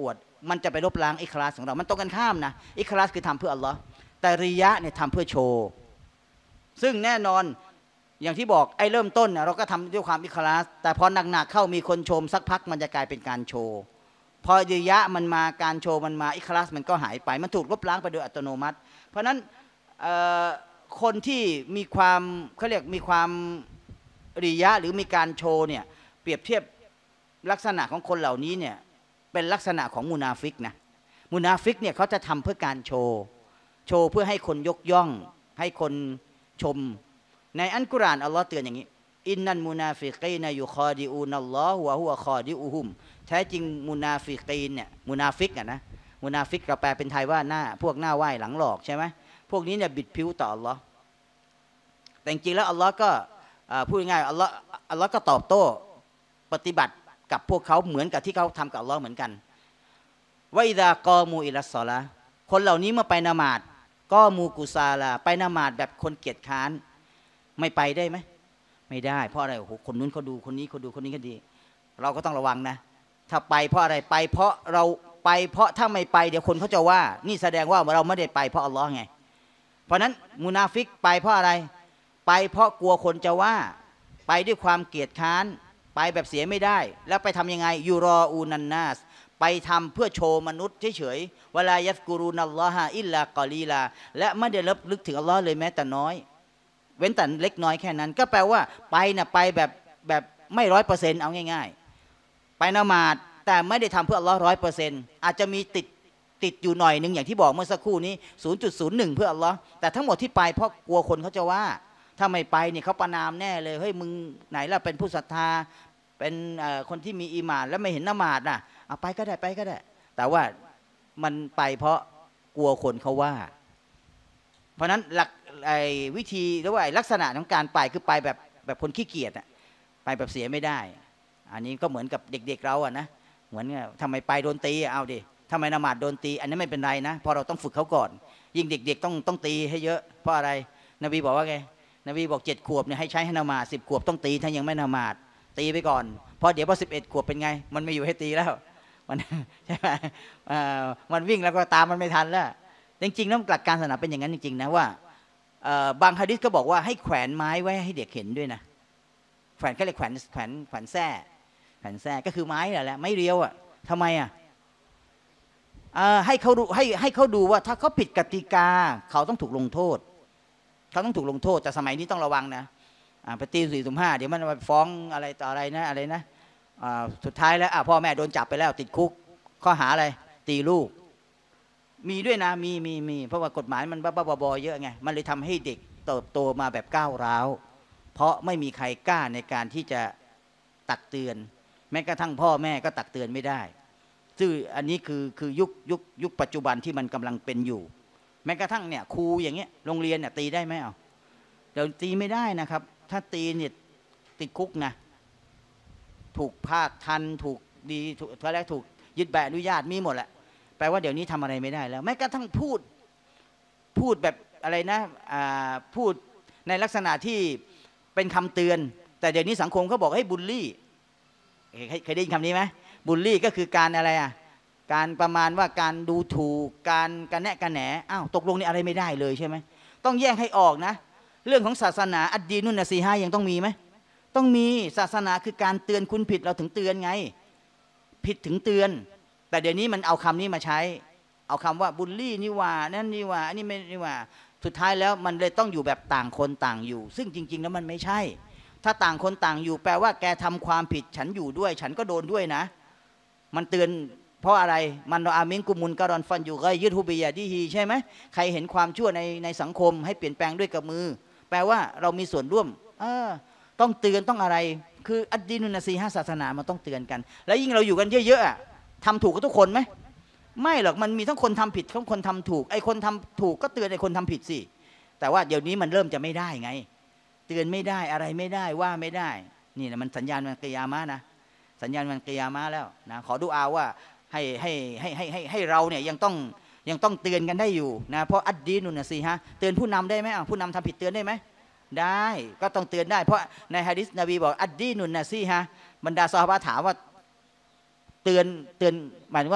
มันจะไปลบล้างอิคลาสของเรามันตรงกันข้ามนะอิคลาสคือทำเพื่ออัลลอฮ์แต่ริยะเนี่ยทำเพื่อโชว์ซึ่งแน่นอนอย่างที่บอกไอ้เริ่มต้นเราก็ทำด้วยความอิคลาสแต่พอหนักๆเข้ามีคนชมสักพักมันจะกลายเป็นการโชว์พอริยะมันมาการโชว์มันมาอิคลาสมันก็หายไปมันถูกลบล้างไปโดยอัตโนมัติเพราะนั้นคนที่มีความเขาเรียกมีความริยะหรือมีการโชว์เนี่ยเปรียบเทียบลักษณะของคนเหล่านี้เนี่ยเป็นลักษณะของมุนาฟิกนะมุนาฟิกเนี่ยเขาจะทำเพื่อการโชว์เพื่อให้คนยกย่องให้คนชมในอัลกุรอานอัลลอฮ์เตือนอย่างนี้อินนัลมุนาฟิกีนยุคอดิอูนัลลอฮ์วะฮุวะคอดิอูฮุมแท้จริงมุนาฟิกีนเนี่ยมุนาฟิกนะมุนาฟิกเราแปลเป็นไทยว่าหน้าพวกหน้าไหว้หลังหลอกใช่ไหมพวกนี้เนี่ยบิดผิวต่ออัลลอฮ์แต่จริงแล้วอัลลอฮ์ก็พูดง่ายๆอัลลอฮ์ก็ตอบโต้ปฏิบัติกับพวกเขาเหมือนกับที่เขาทำกับอัลลอฮ์เหมือนกันวะอิซากอมูอิลัสศอลาคนเหล่านี้เมื่อไปนมาดก็มูกุซาลาไปนมาดแบบคนเกียจค้านไม่ไปได้ไหมไม่ได้เพราะอะไรโอ้โหคนนู้นเขาดูคนนี้เขาดูคนนี้ก็ดีเราก็ต้องระวังนะถ้าไปเพราะอะไรไปเพราะเราไปเพราะถ้าไม่ไปเดี๋ยวคนเขาจะว่านี่แสดงว่าเราไม่ได้ไปเพราะอัลลอฮ์ไงเพราะนั้นมุนาฟิกไปเพราะอะไรไปเพราะกลัวคนจะว่าไปด้วยความเกียจค้านไปแบบเสียไม่ได้แล้วไปทำยังไงยูรออูนันนาสไปทำเพื่อโชว์มนุษย์เฉยๆเวลายัสกูรุนัลลอฮะอิลลากอลีลาและไม่ได้รับลึกถึงอัลลอฮ์เลยแม้แต่น้อยเว้นแต่เล็กน้อยแค่นั้นก็แปลว่าไปนะไปแบบไม่100%เอาง่ายๆไปนมาดแต่ไม่ได้ทำเพื่ออัลลอฮ์100%อาจจะมีติดอยู่หน่อยนึงอย่างที่บอกเมื่อสักครู่นี้ 0.01 เพื่ออัลลอฮ์แต่ทั้งหมดที่ไปเพราะกลัวคนเขาจะว่าถ้าไม่ไปเนี่ยเขาประนามแน่เลยเฮ้ยมึงไหนล่ะเป็นผู้ศรัทธาเป็นคนที่มีอีหม่านแล้วไม่เห็นนมาดน่ะเอาไปก็ได้แต่ว่ามันไปเพราะกลัวคนเขาว่าเพราะนั้นหลักวิธีหรือว่าลักษณะของการไปคือไปแบบคนขี้เกียจอะไปแบบเสียไม่ได้อันนี้ก็เหมือนกับเด็กๆเราอะนะเหมือนทำไมไปโดนตีเอาดิทำไมนมาดโดนตีอันนี้ไม่เป็นไรนะเพราะเราต้องฝึกเขาก่อนยิ่งเด็กๆต้องตีให้เยอะเพราะอะไรนบีบอกว่าไงนบีบอก7 ขวบเนี่ยให้ใช้ให้นมาด10 ขวบต้องตีถ้ายังไม่นมาดตีไปก่อนเพราะเดี๋ยวพอ11 ขวบเป็นไงมันไม่อยู่ให้ตีแล้วมันใช่ไหมมันวิ่งแล้วก็ตามมันไม่ทันแล้วจริงๆแล้วหลักการศาสนาเป็นอย่างนั้นจริงๆนะว่าบางหะดีษก็บอกว่าให้แขวนไม้ไว้ให้เด็กเห็นด้วยนะแขวนก็เลยแขวนแส้ก็คือไม้แหละไม้เรียวอ่ะทำไมอ่ะให้เขาดูให้เขาดูว่าถ้าเขาผิดกติกาเขาต้องถูกลงโทษแต่สมัยนี้ต้องระวังนะไปตี4-5เดี๋ยวมันไปฟ้องอะไรต่ออะไรนะสุดท้ายแล้วพ่อแม่โดนจับไปแล้วติดคุกข้อหาอะไรตีลูกมีด้วยนะมีเพราะว่ากฎหมายมันบ้าๆเยอะไงมันเลยทำให้เด็กเติบโตมาแบบก้าวร้าวเพราะไม่มีใครกล้าในการที่จะตักเตือนแม้กระทั่งพ่อแม่ก็ตักเตือนไม่ได้ซึ่งอันนี้คือยุคปัจจุบันที่มันกำลังเป็นอยู่แม้กระทั่งเนี่ยครูอย่างเงี้ยโรงเรียนเนี่ยตีได้ไหมเดี๋ยวตีไม่ได้นะครับถ้าตีเนี่ยติดคุกนะถูกภาคทันถูกดีถูกยึดใบอนุญาตมีหมดแหละแปลว่าเดี๋ยวนี้ทำอะไรไม่ได้แล้วแม้กระทั่งพูดแบบอะไรนะพูดในลักษณะที่เป็นคำเตือนแต่เดี๋ยวนี้สังคมเขาบอกให้บูลลี่เคยได้ยินคำนี้ไหมบูลลี่ก็คือการอะไรการประมาณว่าการดูถูกการกระแนะกระแหนตกลงนี่อะไรไม่ได้เลยใช่ไหมต้องแยกให้ออกนะเรื่องของศาสนาอัดดีนุนนะซีฮายังต้องมีไหมต้องมีศาสนาคือการเตือนคุณผิดเราถึงเตือนไงผิดถึงเตือนแต่เดี๋ยวนี้มันเอาคำนี้มาใช้เอาคำว่าบูลลี่นี่ว่านั่นนี่ว่าอันนี้ไม่นี่ว่าสุดท้ายแล้วมันเลยต้องอยู่แบบต่างคนต่างอยู่ซึ่งจริงๆแล้วมันไม่ใช่ถ้าต่างคนต่างอยู่แปลว่าแกทำความผิดฉันอยู่ด้วยฉันก็โดนด้วยนะมันเตือนเพราะอะไรมันอามินกุมุนการอนฟันอยู่ก็ยึดฮุบิยาดีฮีใช่ไหมใครเห็นความชั่วในสังคมให้เปลี่ยนแปลงด้วยกับมือแปลว่าเรามีส่วนร่วมต้องเตือนต้องอะไรคืออัดดีนุนซีฮะศาสนามันต้องเตือนกันแล้วยิ่งเราอยู่กันเยอะๆทำถูกกับทุกคนไหมไม่หรอกมันมีทั้งคนทำผิดทั้งคนทำถูกไอ้คนทำถูกก็เตือนไอ้คนทำผิดสิแต่ว่าเดี๋ยวนี้มันเริ่มจะไม่ได้ไงเตือนไม่ได้อะไรไม่ได้ว่าไม่ได้นี่แหละมันสัญญาณวันกิยามะห์นะสัญญาณวันกิยามะห์แล้วนะขอดุอาว่าให้เราเนี่ยยังต้องเตือนกันได้อยู่นะเพราะอัดดีนุนซีฮะเตือนผู้นำได้ไหมผู้นำทำผิดเตือนได้ไหมได้ก็ต้องเตือนได้เพราะในหะดีษนบีบอกอัดดีนุนซีฮะบรรดาซอฮาบะห์ถามว่าเตือนหมายถึงว่า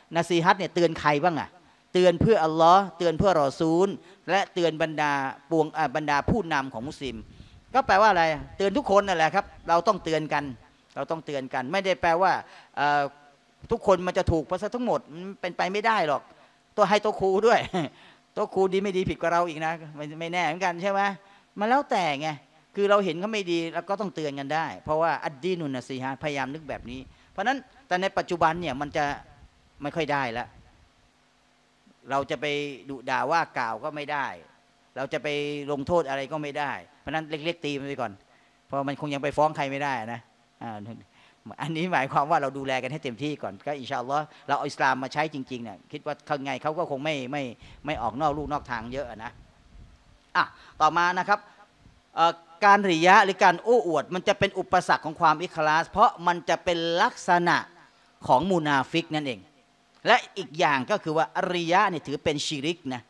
นาซีฮัตเนี่ยเตือนใครบ้างเตือนเพื่ออัลลอฮ์เตือนเพื่อรอซูลและเตือนบรรดาบรรดาผู้นำของมุสลิมก็แปลว่าอะไรเตือนทุกคนนั่นแหละครับเราต้องเตือนกันไม่ได้แปลว่าทุกคนมันจะถูกไปซะทั้งหมดมันเป็นไปไม่ได้หรอกตัวให้ตัวครูด้วยตัวครูดีไม่ดีผิดกว่าเราอีกนะไม่แน่เหมือนกันใช่ไหมมันแล้วแต่ไงคือเราเห็นเขาไม่ดีเราก็ต้องเตือนกันได้เพราะว่าอัดดีนุนนะซีฮะพยายามนึกแบบนี้เพราะนั้นแต่ในปัจจุบันเนี่ยมันจะไม่ค่อยได้แล้วเราจะไปดุด่าว่ากล่าวก็ไม่ได้เราจะไปลงโทษอะไรก็ไม่ได้เพราะนั้นเล็กๆตีมันไปก่อนเพราะมันคงยังไปฟ้องใครไม่ได้นะอันนี้หมายความว่าเราดูแลกันให้เต็มที่ก่อนก็อินชาอัลลอฮ์เราเอาอิสลามมาใช้จริงๆเนี่ยคิดว่าข้างไงเขาก็คงไม่ออกนอกลูกนอกทางเยอะนะต่อมานะครับการริยะหรือการโอ้อวดมันจะเป็นอุปสรรคของความอิคลาสเพราะมันจะเป็นลักษณะของมุนาฟิกนั่นเองและอีกอย่างก็คือว่าริยะเนี่ยถือเป็นชิริกนะ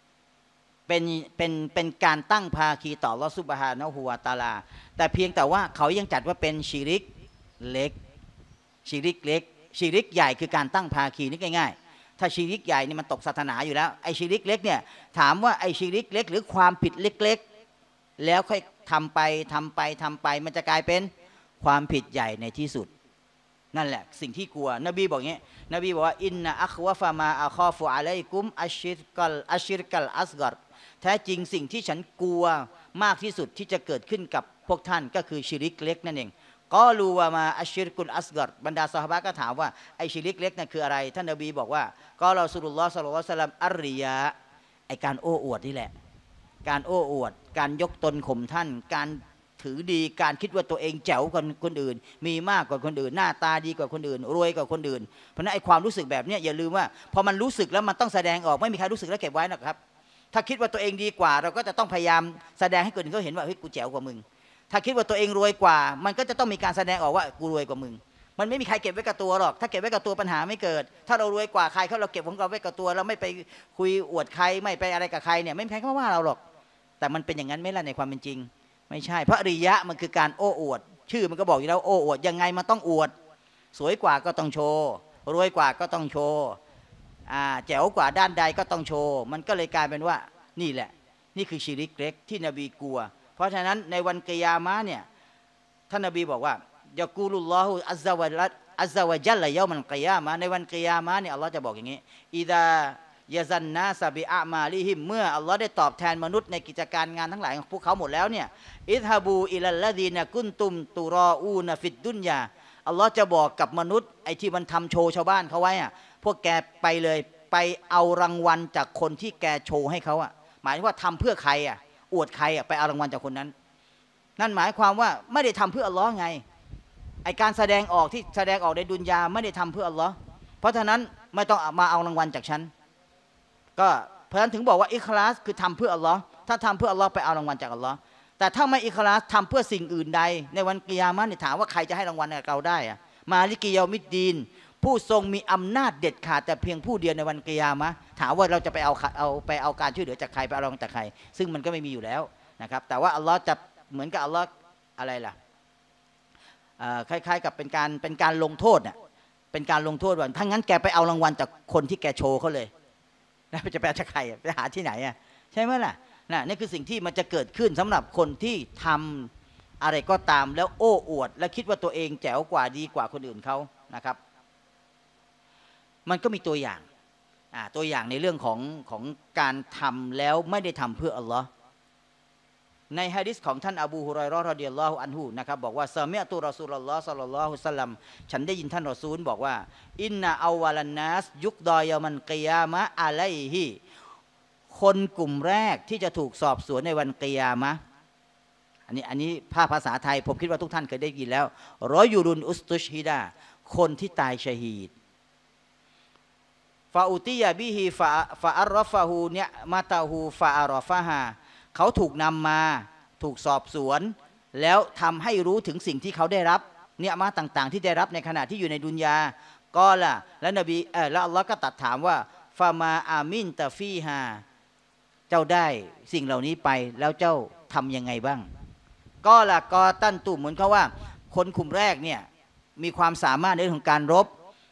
เป็นการตั้งภาคีต่ออัลเลาะห์ซุบฮานะฮูวะตะอาลาแต่เพียงแต่ว่าเขายังจัดว่าเป็นชิริกเล็กชิริกเล็กชิริกใหญ่คือการตั้งภาคีนี่ง่ายๆถ้าชิริกใหญ่นี่มันตกศาสนาอยู่แล้วไอชิริกเล็กเนี่ยถามว่าไอชิริกเล็กหรือความผิดเล็กๆแล้วค่อยทำไปมันจะกลายเป็นความผิดใหญ่ในที่สุดนั่นแหละสิ่งที่กลัวนบีบอกอย่างนี้นบีบอกว่าอินนะอัควะฟามาอัคอฟุอะลัยกุมอัชชิรกัลอัสกอรแท้จริงสิ่งที่ฉันกลัวมากที่สุดที่จะเกิดขึ้นกับพวกท่านก็คือชิริกเล็กนั่นเองก็รู้ว่ามาอัชชิรกุลอัสกอรบรรดาซอฮาบะห์ก็ถามว่าไอชิริกเล็กนั่นคืออะไรท่านนบีบอกว่าก็รอซูลุลลอฮ์ศ็อลลัลลอฮุอะลัยฮิวะซัลลัมอัรริยะไอการโอ้อวดนี่แหละการโอ้อวดการยกตนข่มท่านการถือดีการคิดว่าตัวเองแจ๋วกว่าคนอื่นมีมากกว่าคนอื่นหน้าตาดีกว่าคนอื่นรวยกว่าคนอื่นเพราะนั้นไอความรู้สึกแบบนี้อย่าลืมว่าพอมันรู้สึกแล้วมันต้องแสดงออกไม่มีใครรู้สึกแล้วเก็บไว้นะครับถ้าคิดว่าตัวเองดีกว่าเราก็จะต้องพยายามแสดงให้คนอื่นเขาเห็นว่าเฮ้ยกูแจ๋วกว่ามึงถ้าคิดว่าตัวเองรวยกว่ามันก็จะต้องมีการแสดงออกว่ากูรวยกว่ามึงมันไม่มีใครเก็บไว้กับตัวหรอกถ้าเก็บไว้กับตัวปัญหาไม่เกิดถ้าเรารวยกว่าใครเขาเราเก็บของเราไว้กับตัวเราไม่ไปคุยอวดใครไม่ไปอะไรกับใครเนี่ยไม่มีใครเขาว่าเราหรอกแต่มันเป็นอย่างนั้นไม่ล่ะในความเป็นจริงไม่ใช่เพราะริยะมันคือการโอ้อวดชื่อมันก็บอกอยู่แล้วโอ้อวดยังไงมันต้องอวดสวยกว่าก็ต้องโชว์รวยกว่าก็ต้องโชว์แจ๋วกว่าด้านใดก็ต้องโชว์มันก็เลยกลายเป็นว่านี่แหละนี่คือชิริกเล็กที่นบีกลัวเพราะฉะนั้นในวันกิยามะห์เนี่ยท่านนบีบอกว่ายะกูลุลลอฮุอัซซะวะจัลละยอมันกิยามะห์ในวันกิยามะห์เนี่ยอัลเลาะห์จะบอกอย่างนี้อิดายะซันนาซะบิอะมาลิฮิมเมื่ออัลเลาะห์ได้ตอบแทนมนุษย์ในกิจการงานทั้งหลายของพวกเขาหมดแล้วเนี่ยอิซฮะบูอิลัลลซีนะกุนตุมตุรออูนะฟิดดุนยาอัลเลาะห์จะบอกกับมนุษย์ไอ้ที่มันทำโชว์ชาวบ้านเขาไว้พวกแกไปเลยไปเอารางวัลจากคนที่แกโชว์ให้เขาหมายว่าทำเพื่อใครอวดใครไปเอารางวัลจากคนนั้นนั่นหมายความว่าไม่ได้ทำเพื่ออัลลอฮ์ไงไอการแสดงออกที่แสดงออกในดุนยาไม่ได้ทำเพื่ออัลลอฮ์เพราะฉะนั้นไม่ต้องมาเอารางวัลจากฉันก็เพราะฉะนั้นถึงบอกว่าอิคลาสคือทำเพื่ออัลลอฮ์ถ้าทำเพื่ออัลลอฮ์ไปเอารางวัลจากอัลลอฮ์แต่ถ้าไม่อิคลาสทำเพื่อสิ่งอื่นใดในวันกิยามะห์เนี่ยถามว่าใครจะให้รางวัลกับเราได้มาลิกิยามิดดีนผู้ทรงมีอำนาจเด็ดขาดแต่เพียงผู้เดียวในวันกิยามะห์ถามว่าเราจะไปเอาการช่วยเหลือจากใครไปเอารางวัลจากใครซึ่งมันก็ไม่มีอยู่แล้วนะครับแต่ว่าอัลลอฮ์จะเหมือนกับอัลลอฮ์อะไรล่ะคล้ายๆกับเป็นการลงโทษเป็นการลงโทษว่าถ้างั้นแกไปเอารางวัลจากคนที่แกโชว์เขาเลยแล้วจะไปเอาจากใครไปหาที่ไหนใช่ไหมล่ะนี่คือสิ่งที่มันจะเกิดขึ้นสำหรับคนที่ทำอะไรก็ตามแล้วโอ้อวดและคิดว่าตัวเองแจ๋วกว่าดีกว่าคนอื่นเขานะครับมันก็มีตัวอย่างในเรื่องของการทำแล้วไม่ได้ทำเพื่ออัลลอฮ์ในหะดีษของท่านอบูฮุรอยเราะห์รอฎิยัลลอฮุอันฮุนะครับบอกว่าซะมิอ์ตุรอซูลุลลอฮ์ศ็อลลัลลอฮุอะลัยฮิวะซัลลัมฉันได้ยินท่านรอซูลบอกว่าอินนะอาวะลันนัสยุกดอยามันกิยามะอะลัยฮิคนกลุ่มแรกที่จะถูกสอบสวนในวันกิยามะห์อันนี้ภาษาไทยผมคิดว่าทุกท่านเคยได้ยินแล้วรอยูรุนอุสตุชฮิดาคนที่ตายชะฮีดฟาอุติยะบิฮิฟาอัรรอฟะฮูเนี่ยมาตาฮูฟาอัรรอฟะฮาเขาถูกนำมาถูกสอบสวนแล้วทำให้รู้ถึงสิ่งที่เขาได้รับเนี่ยมาต่างๆที่ได้รับในขณะที่อยู่ในดุนยาก็ล่ะแล้วนบีแล้วอัลลอฮ์ก็ตัดถามว่าฟามาอามินตะฟีฮาเจ้าได้สิ่งเหล่านี้ไปแล้วเจ้าทำยังไงบ้างก็ล่ะก็ตั้นตุ่มเหมือนเขาว่าคนกลุ่มแรกเนี่ยมีความสามารถในเรื่องของการรบ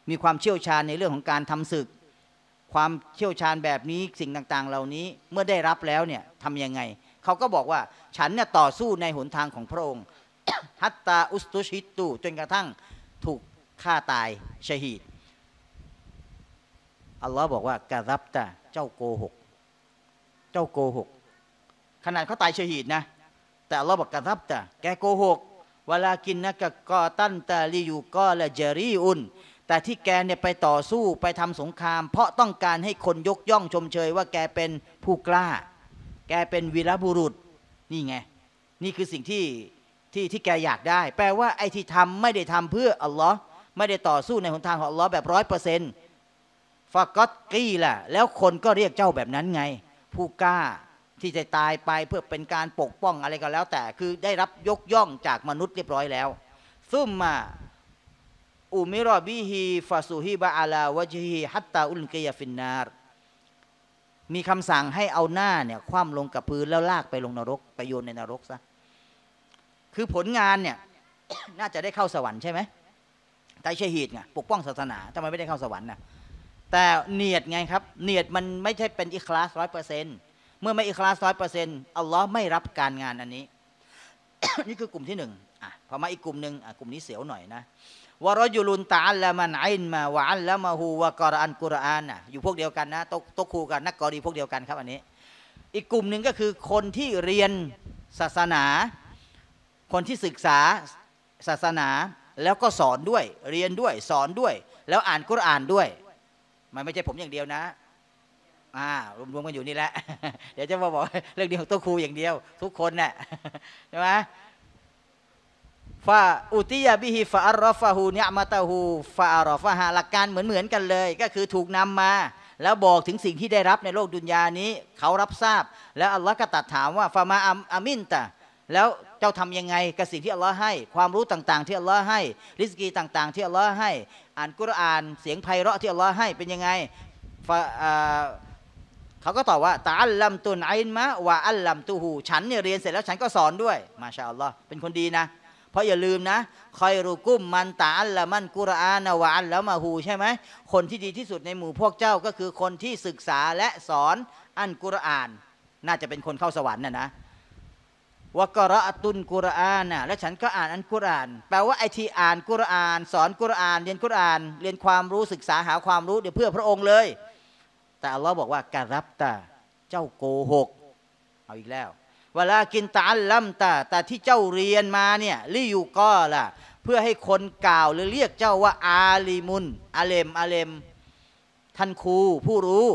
มีความเชี่ยวชาญในเรื่องของการทำศึกความเชี่ยวชาญแบบนี้สิ่งต่างๆเหล่านี้เมื่อได้รับแล้วเนี่ยทำยังไงเขาก็บอกว่าฉันเนี่ยต่อสู้ในหนทางของพระองค์ ฮัตตาอุสตุชิตูจนกระทั่งถูกฆ่าตายชะฮีดอัลลอฮ์บอกว่ากะซับตะเจ้าโกหกเจ้าโกหกขนาดเขาตายชะฮีดนะแต่อัลลอฮ์บอกกะซับตะแกโกหกวะลากินนะกะกอตันตะลิยูกอละจารีอุนแต่ที่แกเนี่ยไปต่อสู้ไปทำสงครามเพราะต้องการให้คนยกย่องชมเชยว่าแกเป็นผู้กล้าแกเป็นวีรบุรุษนี่ไงนี่คือสิ่งที่แกอยากได้แปลว่าไอ้ที่ทำไม่ได้ทำเพื่ออัลลอฮ์ไม่ได้ต่อสู้ในหนทางของอัลลอฮ์แบบ100%ฟะกอตกีล่ะแล้วคนก็เรียกเจ้าแบบนั้นไงผู้กล้าที่จะตายไปเพื่อเป็นการปกป้องอะไรก็แล้วแต่คือได้รับยกย่องจากมนุษย์เรียบร้อยแล้วซุมมาอุมิรอบิฮีฟาซูฮิบะอาลาวะจฮีฮัตตาอุลกิยาฟินนารมีคำสั่งให้เอาหน้าเนี่ยคว่ำลงกับพื้นแล้วลากไปลงนรกไปโยนในนรกซะคือผลงานเนี่ย น่าจะได้เข้าสวรรค์ใช่ไหมตายชะฮีดไงปกป้องศาสนาทำไมไม่ได้เข้าสวรรค์นะแต่เนียดไงครับเนียดมันไม่ใช่เป็นอิคลาส100%เมื่อไม่อิคลาส100%อัลลอฮ์ไม่รับการงานอันนี้ นี่คือกลุ่มที่หนึ่งพอมาอีกกลุ่มหนึ่งกลุ่มนี้เสียวหน่อยนะวะรจุลุนตะอัลละมันอินมาวะอัลละมะฮูวะกอรอันกุรอานอยู่พวกเดียวกันนะโตครูกับนักกอรีพวกเดียวกันครับอันนี้อีกกลุ่มหนึ่งก็คือคนที่เรียนศาสนาคนที่ศึกษาศาสนาแล้วก็สอนด้วยเรียนด้วยสอนด้วยแล้วอ่านกุรอานด้วยมันไม่ใช่ผมอย่างเดียวนะรวมกันอยู่นี่แหละ เดี๋ยวจะมาบอกเรื่องเดียวของโตครูอย่างเดียวทุกคนน่ะใช่ไหมฟาอุติยาบิฮิฟาอัลรอฟะฮูเนียมาตาฮูฟาอัลรอฟะฮาหลักการเหมือนกันเลยก็คือถูกนำมาแล้วบอกถึงสิ่งที่ได้รับในโลกดุนยานี้เขารับทราบแล้วอัลลอฮ์ก็ตรัสถามว่าฟามาอามินตะแล้วเจ้าทำยังไงกับสิ่งที่อัลลอฮ์ให้ความรู้ต่างๆที่อัลลอฮ์ให้ริสกีต่างๆที่อัลลอฮ์ให้อ่านกุรอานเสียงไพเราะที่อัลลอฮ์ให้เป็นยังไงเขาก็ตอบว่าตะอัลลัมตุนอินมะวะอัลลัมตุฮูฉันเนี่ยเรียนเสร็จแล้วฉันก็สอนด้วยมาชาอัลลอฮ์เป็นคนดีนะเพราะอย่าลืมนะคอยรุกุมมันตะอัลละมันกุรอานวะอัลละมะฮูใช่ไหมคนที่ดีที่สุดในหมู่พวกเจ้าก็คือคนที่ศึกษาและสอนอันกุรอานน่าจะเป็นคนเข้าสวรรค์นะวะกะเราะตุนกุรอานและฉันก็อ่านอันกุรอานแปลว่าไอที่อ่านกุรอานสอนกุรอานเรียนกุรอานเรียนความรู้ศึกษาหาความรู้เดี๋ยวเพื่อพระองค์เลยแต่อัลลอฮ์บอกว่ากะรับตาเจ้าโกหกเอาอีกแล้วเวลากินตะอัลลัมตาแต่ที่เจ้าเรียนมาเนี่ยลิยูก็ล่ะเพื่อให้คนกล่าวหรือเรียกเจ้าว่าอาลีมุนอาเลมท่านครูผู้รู้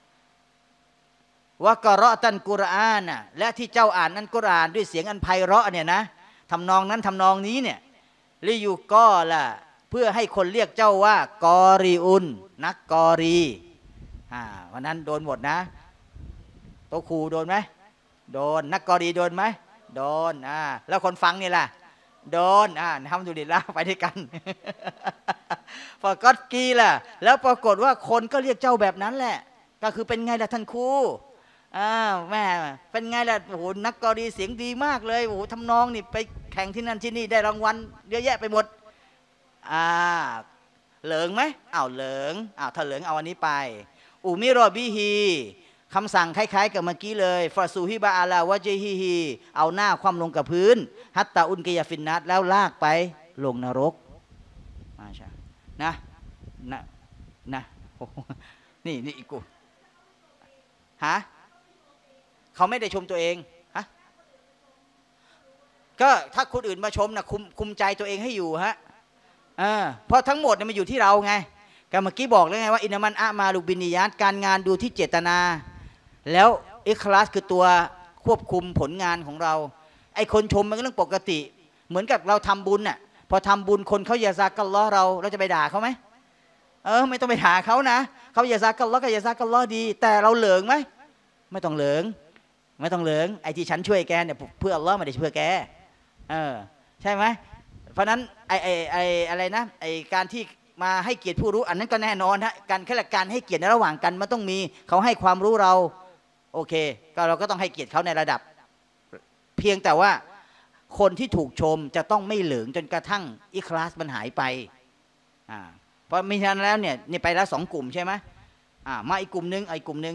ว่ากะเราะตันกุรอานและที่เจ้าอ่านอันกุรอานด้วยเสียงอันไพเราะเนี่ยนะทำนองนั้นทำนองนี้เนี่ยลิยูก็ล่ะเพื่อให้คนเรียกเจ้าว่ากอรีอุนนักกอรีวันนั้นโดนหมดนะโตครูโดนไหมโดนนักกอรีโดนไหมโดนแล้วคนฟังนี่ล่ะโดนทำดุลิลละไปด้วยกัน พอกอดกีล่ะแล้วปรากฏว่าคนก็เรียกเจ้าแบบนั้นแหละก็คือเป็นไงล่ะท่านครูแม่เป็นไงล่ะโอ้โหนักกอรีเสียงดีมากเลยโอ้โหทำนองนี่ไปแข่งที่นั่นที่นี่ได้รางวัลเยอะแยะไปหมดเหลิงไหมเหลิงถ้าเหลิงเอาอันนี้ไปอุมิรอบิฮีคำสั่งคล้ายๆกับเมื่อกี้เลยฟาซูฮิบะอาลาวะเจฮิฮีเอาหน้าคว่ำลงกับพื้นฮัตตาอุนกิยาฟินนัดแล้วลากไปลงนรกมาใช่นะนี่อีกกูเขาไม่ได้ชมตัวเองก็ถ้าคนอื่นมาชมนะคุมใจตัวเองให้อยู่เพราะทั้งหมดเนี่ยมันอยู่ที่เราไงก็เมื่อกี้บอกแล้วไงว่าอินามันอะมาลูบินิยาตการงานดูที่เจตนาแล้วอิคลาสคือตัวควบคุมผลงานของเราไอ้คนชมมันก็เรื่องปกติเหมือนกับเราทำบุญน่ะพอทำบุญคนเขายาซากัลลอฮ์เราจะไปด่าเขาไหมไม่ต้องไปด่าเขานะเขายาซากัลลอฮ์ก็ยาซากัลลอฮ์ดีแต่เราเหลิงไหมไม่ต้องเหลิงไอ้ที่ฉันช่วยแกเนี่ยเพื่ออัลลอฮ์ไม่ได้ช่วยแกใช่ไหมเพราะนั้นไอ้อะไรนะไอ้การที่มาให้เกียรติผู้รู้อันนั้นก็แน่นอนการแค่การให้เกียรติในระหว่างกันมันต้องมีเขาให้ความรู้เราโอเคก็เราก็ต้องให้เกียรติเขาในระดับเพียงแต่ว่าคนที่ถูกชมจะต้องไม่เหลืองจนกระทั่งอิคลาสมันหายไปพอมีฉะนั้นแล้วเนี่ยนี่ไปแล้ว2 กลุ่มใช่ไหมมาอีกกลุ่มนึงอีกกลุ่มนึง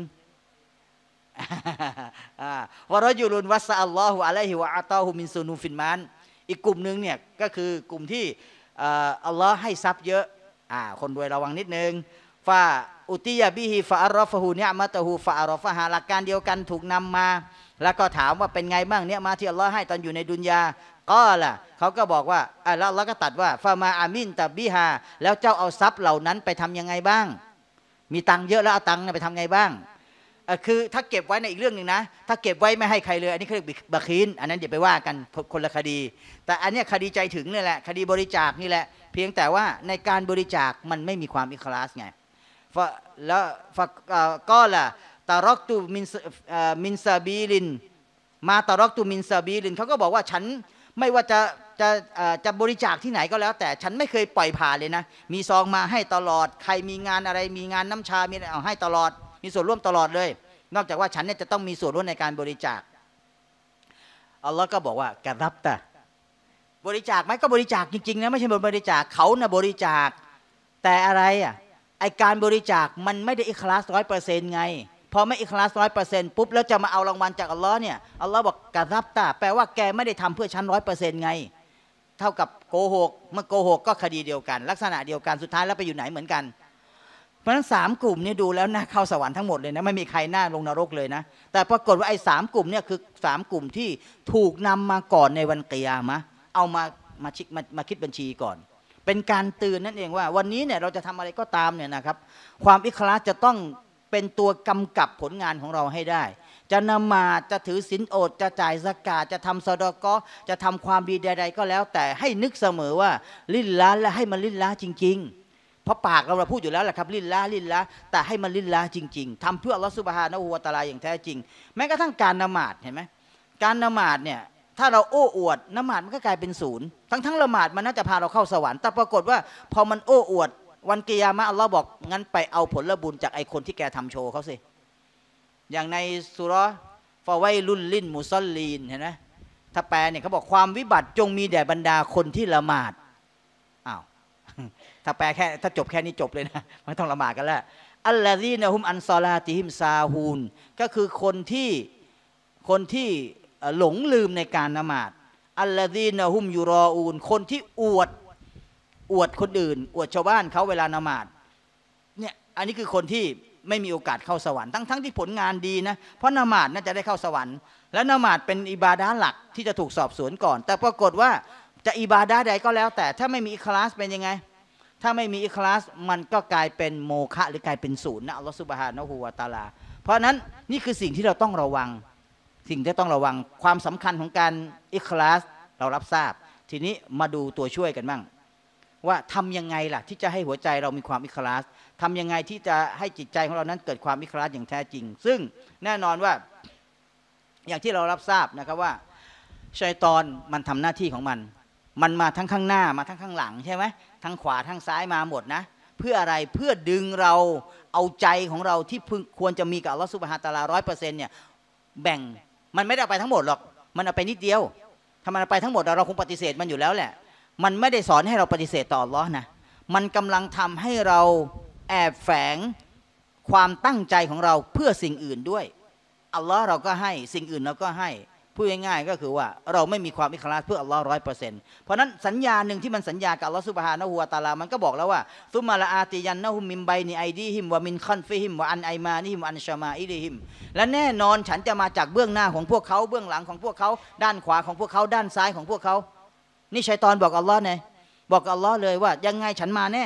วะรอยุลุนวัสอัลลอฮุอะลัยฮิวะอาตาฮุมินซูนูฟินมานอีกกลุ่มนึงเนี่ยก็คือกลุ่มที่อัลลอฮ์ให้ทรัพย์เยอะคนรวยระวังนิดนึงฟาอุติยาบิฮิฟาอัรรอฟะฮูเนียมะตะฮูฟาอัรรอฟะฮาหลักการเดียวกันถูกนำมาแล้วก็ถามว่าเป็นไงบ้างเนี่ยมาที่อัลลอฮ์ให้ตอนอยู่ในดุนยาก็ล่ะเขาก็บอกว่าแล้วอัลลอฮ์ก็ตัดว่าฟามาอามินตะบิฮาแล้วเจ้าเอาทรัพย์เหล่านั้นไปทำยังไงบ้างมีตังค์เยอะแล้วเอาตังค์ไปทำไงบ้างคือถ้าเก็บไว้ในอีกเรื่องหนึ่งนะถ้าเก็บไว้ไม่ให้ใครเลยอันนี้เขาเรียกบัคีนอันนั้นอย่าไปว่ากันคนละคดีแต่อันนี้คดีใจถึงนี่แหละคดีบริจาคนี่แหละเพียงแต่ว่าในการบริจาคมันไม่มีความอิคลาสไงแล้วก็ล่ะตารอกตูมินซาบีลินมาตารอกตูมินซาบีลินเขาก็บอกว่าฉันไม่ว่าจะบริจาคที่ไหนก็แล้วแต่ฉันไม่เคยปล่อยผ่านเลยนะมีซองมาให้ตลอดใครมีงานอะไรมีงานน้ำชามีอะไรเอาให้ตลอดมีส่วนร่วมตลอดเลยนอกจากว่าฉันเนี่ยจะต้องมีส่วนร่วมในการบริจาคอัลลอฮ์ก็บอกว่ากะรับตะบริจาคไหมก็บริจาคจริงๆนะไม่ใช่บริจาคเขานะบริจาคแต่อะไรไอการบริจาคมันไม่ได้อิคลาส100%ไงพอไม่อิคลาส100%ปุ๊บแล้วจะมาเอารางวัลจากอัลลอฮ์เนี่ยอัลลอฮ์บอกกะรับตะแปลว่าแกไม่ได้ทำเพื่อฉัน100%ไงเท่ากับโกหกเมื่อโกหกก็คดีเดียวกันลักษณะเดียวกันสุดท้ายแล้วไปอยู่ไหนเหมือนกันเพราะฉะนั้น3 กลุ่มนี้ดูแล้วน่าเข้าสวรรค์ทั้งหมดเลยนะไม่มีใครน่าลงนรกเลยนะแต่ปรากฏว่าไอ้3 กลุ่มเนี่ยคือ3 กลุ่มที่ถูกนำมาก่อนในวันกิยามะห์เอามาคิดบัญชีก่อนเป็นการเตือนนั่นเองว่าวันนี้เนี่ยเราจะทำอะไรก็ตามเนี่ยนะครับความอิคลาสจะต้องเป็นตัวกำกับผลงานของเราให้ได้จะนมาจะถือศีลอดจะจ่ายซะกาตจะทำซอดาเกาะห์จะทำความดีใดๆก็แล้วแต่ให้นึกเสมอว่าลิลลาห์และให้มันลิลลาห์จริงๆเพราะปากเราพูดอยู่แล้วแหละครับลิลลาห์แต่ให้มันลิลลาห์จริงๆทำเพื่ออัลลอฮฺซุบฮานะฮูวะตะอาลาอย่างแท้จริงแม้กระทั่งการละหมาดเห็นไหมการละหมาดเนี่ยถ้าเราโอ้อวดละหมาดมันก็กลายเป็นศูนย์ทั้งละหมาดมันน่าจะพาเราเข้าสวรรค์แต่ปรากฏว่าพอมันโอ้อวดวันกิยามะห์อัลลอฮ์บอกงั้นไปเอาผลบุญจากไอคนที่แกทำโชว์เขาสิอย่างในสุเราะห์ฟาไวลุลลินมุซอลลีนเห็นไหมถ้าแปลเนี่ยเขาบอกความวิบัติจงมีแด่บรรดาคนที่ละหมาดอ้าวถ้าแปลแค่ถ้าจบแค่นี้จบเลยนะไม่ต้องละหมาดกันแล้วอัลลอฮีนะฮุมอันซอลาติฮิมซาฮูนก็คือคนที่หลงลืมในการละหมาดอัลลอฮีนะฮุมยูรออูนคนที่อวดคนอื่นอวดชาวบ้านเขาเวลาละหมาดเนี่ยอันนี้คือคนที่ไม่มีโอกาสเข้าสวรรค์ทั้งที่ผลงานดีนะเพราะละหมาดน่าจะได้เข้าสวรรค์และละหมาดเป็นอิบาดะห์หลักที่จะถูกสอบสวนก่อนแต่ปรากฏว่าจะอิบาดะห์ใดก็แล้วแต่ถ้าไม่มีอิคลาสเป็นยังไงถ้าไม่มีอิคลาสมันก็กลายเป็นโมฆะหรือกลายเป็นศูนย์นะอัลลอฮฺซุบฮานะฮูวะตะอาลาเพราะนั้นนี่คือสิ่งที่เราต้องระวังสิ่งที่ต้องระวังความสำคัญของการอิคลาสเรารับทราบทีนี้มาดูตัวช่วยกันบ้างว่าทำยังไงล่ะที่จะให้หัวใจเรามีความอิคลาสทำยังไงที่จะให้จิตใจของเรานั้นเกิดความอิคลาสอย่างแท้จริงซึ่งแน่นอนว่าอย่างที่เรารับทราบนะครับว่าชัยฏอนมันทำหน้าที่ของมันมาทั้งข้างหน้ามาทั้งข้างหลังใช่ไหมทั้งขวาทั้งซ้ายมาหมดนะเพื่ออะไรเพื่อดึงเราเอาใจของเราที่ควรจะมีกับอัลลอฮฺซุบฮานะฮูวะตะอาลา 100% เนี่ยแบ่งมันไม่ได้เอาไปทั้งหมดหรอกมันเอาไปนิดเดียวถ้ามันเอาไปทั้งหมดเราคงปฏิเสธมันอยู่แล้วแหละมันไม่ได้สอนให้เราปฏิเสธต่ออัลลอฮ์นะมันกำลังทำให้เราแอบแฝงความตั้งใจของเราเพื่อสิ่งอื่นด้วยอัลลอฮ์เราก็ให้สิ่งอื่นเราก็ให้พูดง่ายๆก็คือว่าเราไม่มีความอิคลาสเพื่ออัลลอฮ์100%เพราะนั้นสัญญาหนึ่งที่มันสัญญากับอัลลอฮ์ซุบฮานะฮูวะตะอาลามันก็บอกแล้วว่าซุมมาละอาติยันนะฮุมมินไบนิไอดีฮิมวะมินคันฟิฮิมวะอันไอมานิฮิมอันชามาอิลิฮิมและแน่นอนฉันจะมาจากเบื้องหน้าของพวกเขาเบื้องหลังของพวกเขาด้านขวาของพวกเขาด้านซ้ายของพวกเขานี่ชัยฏอนบอกอัลลอฮ์ไงบอกอัลลอฮ์เลยว่ายังไงฉันมาแน่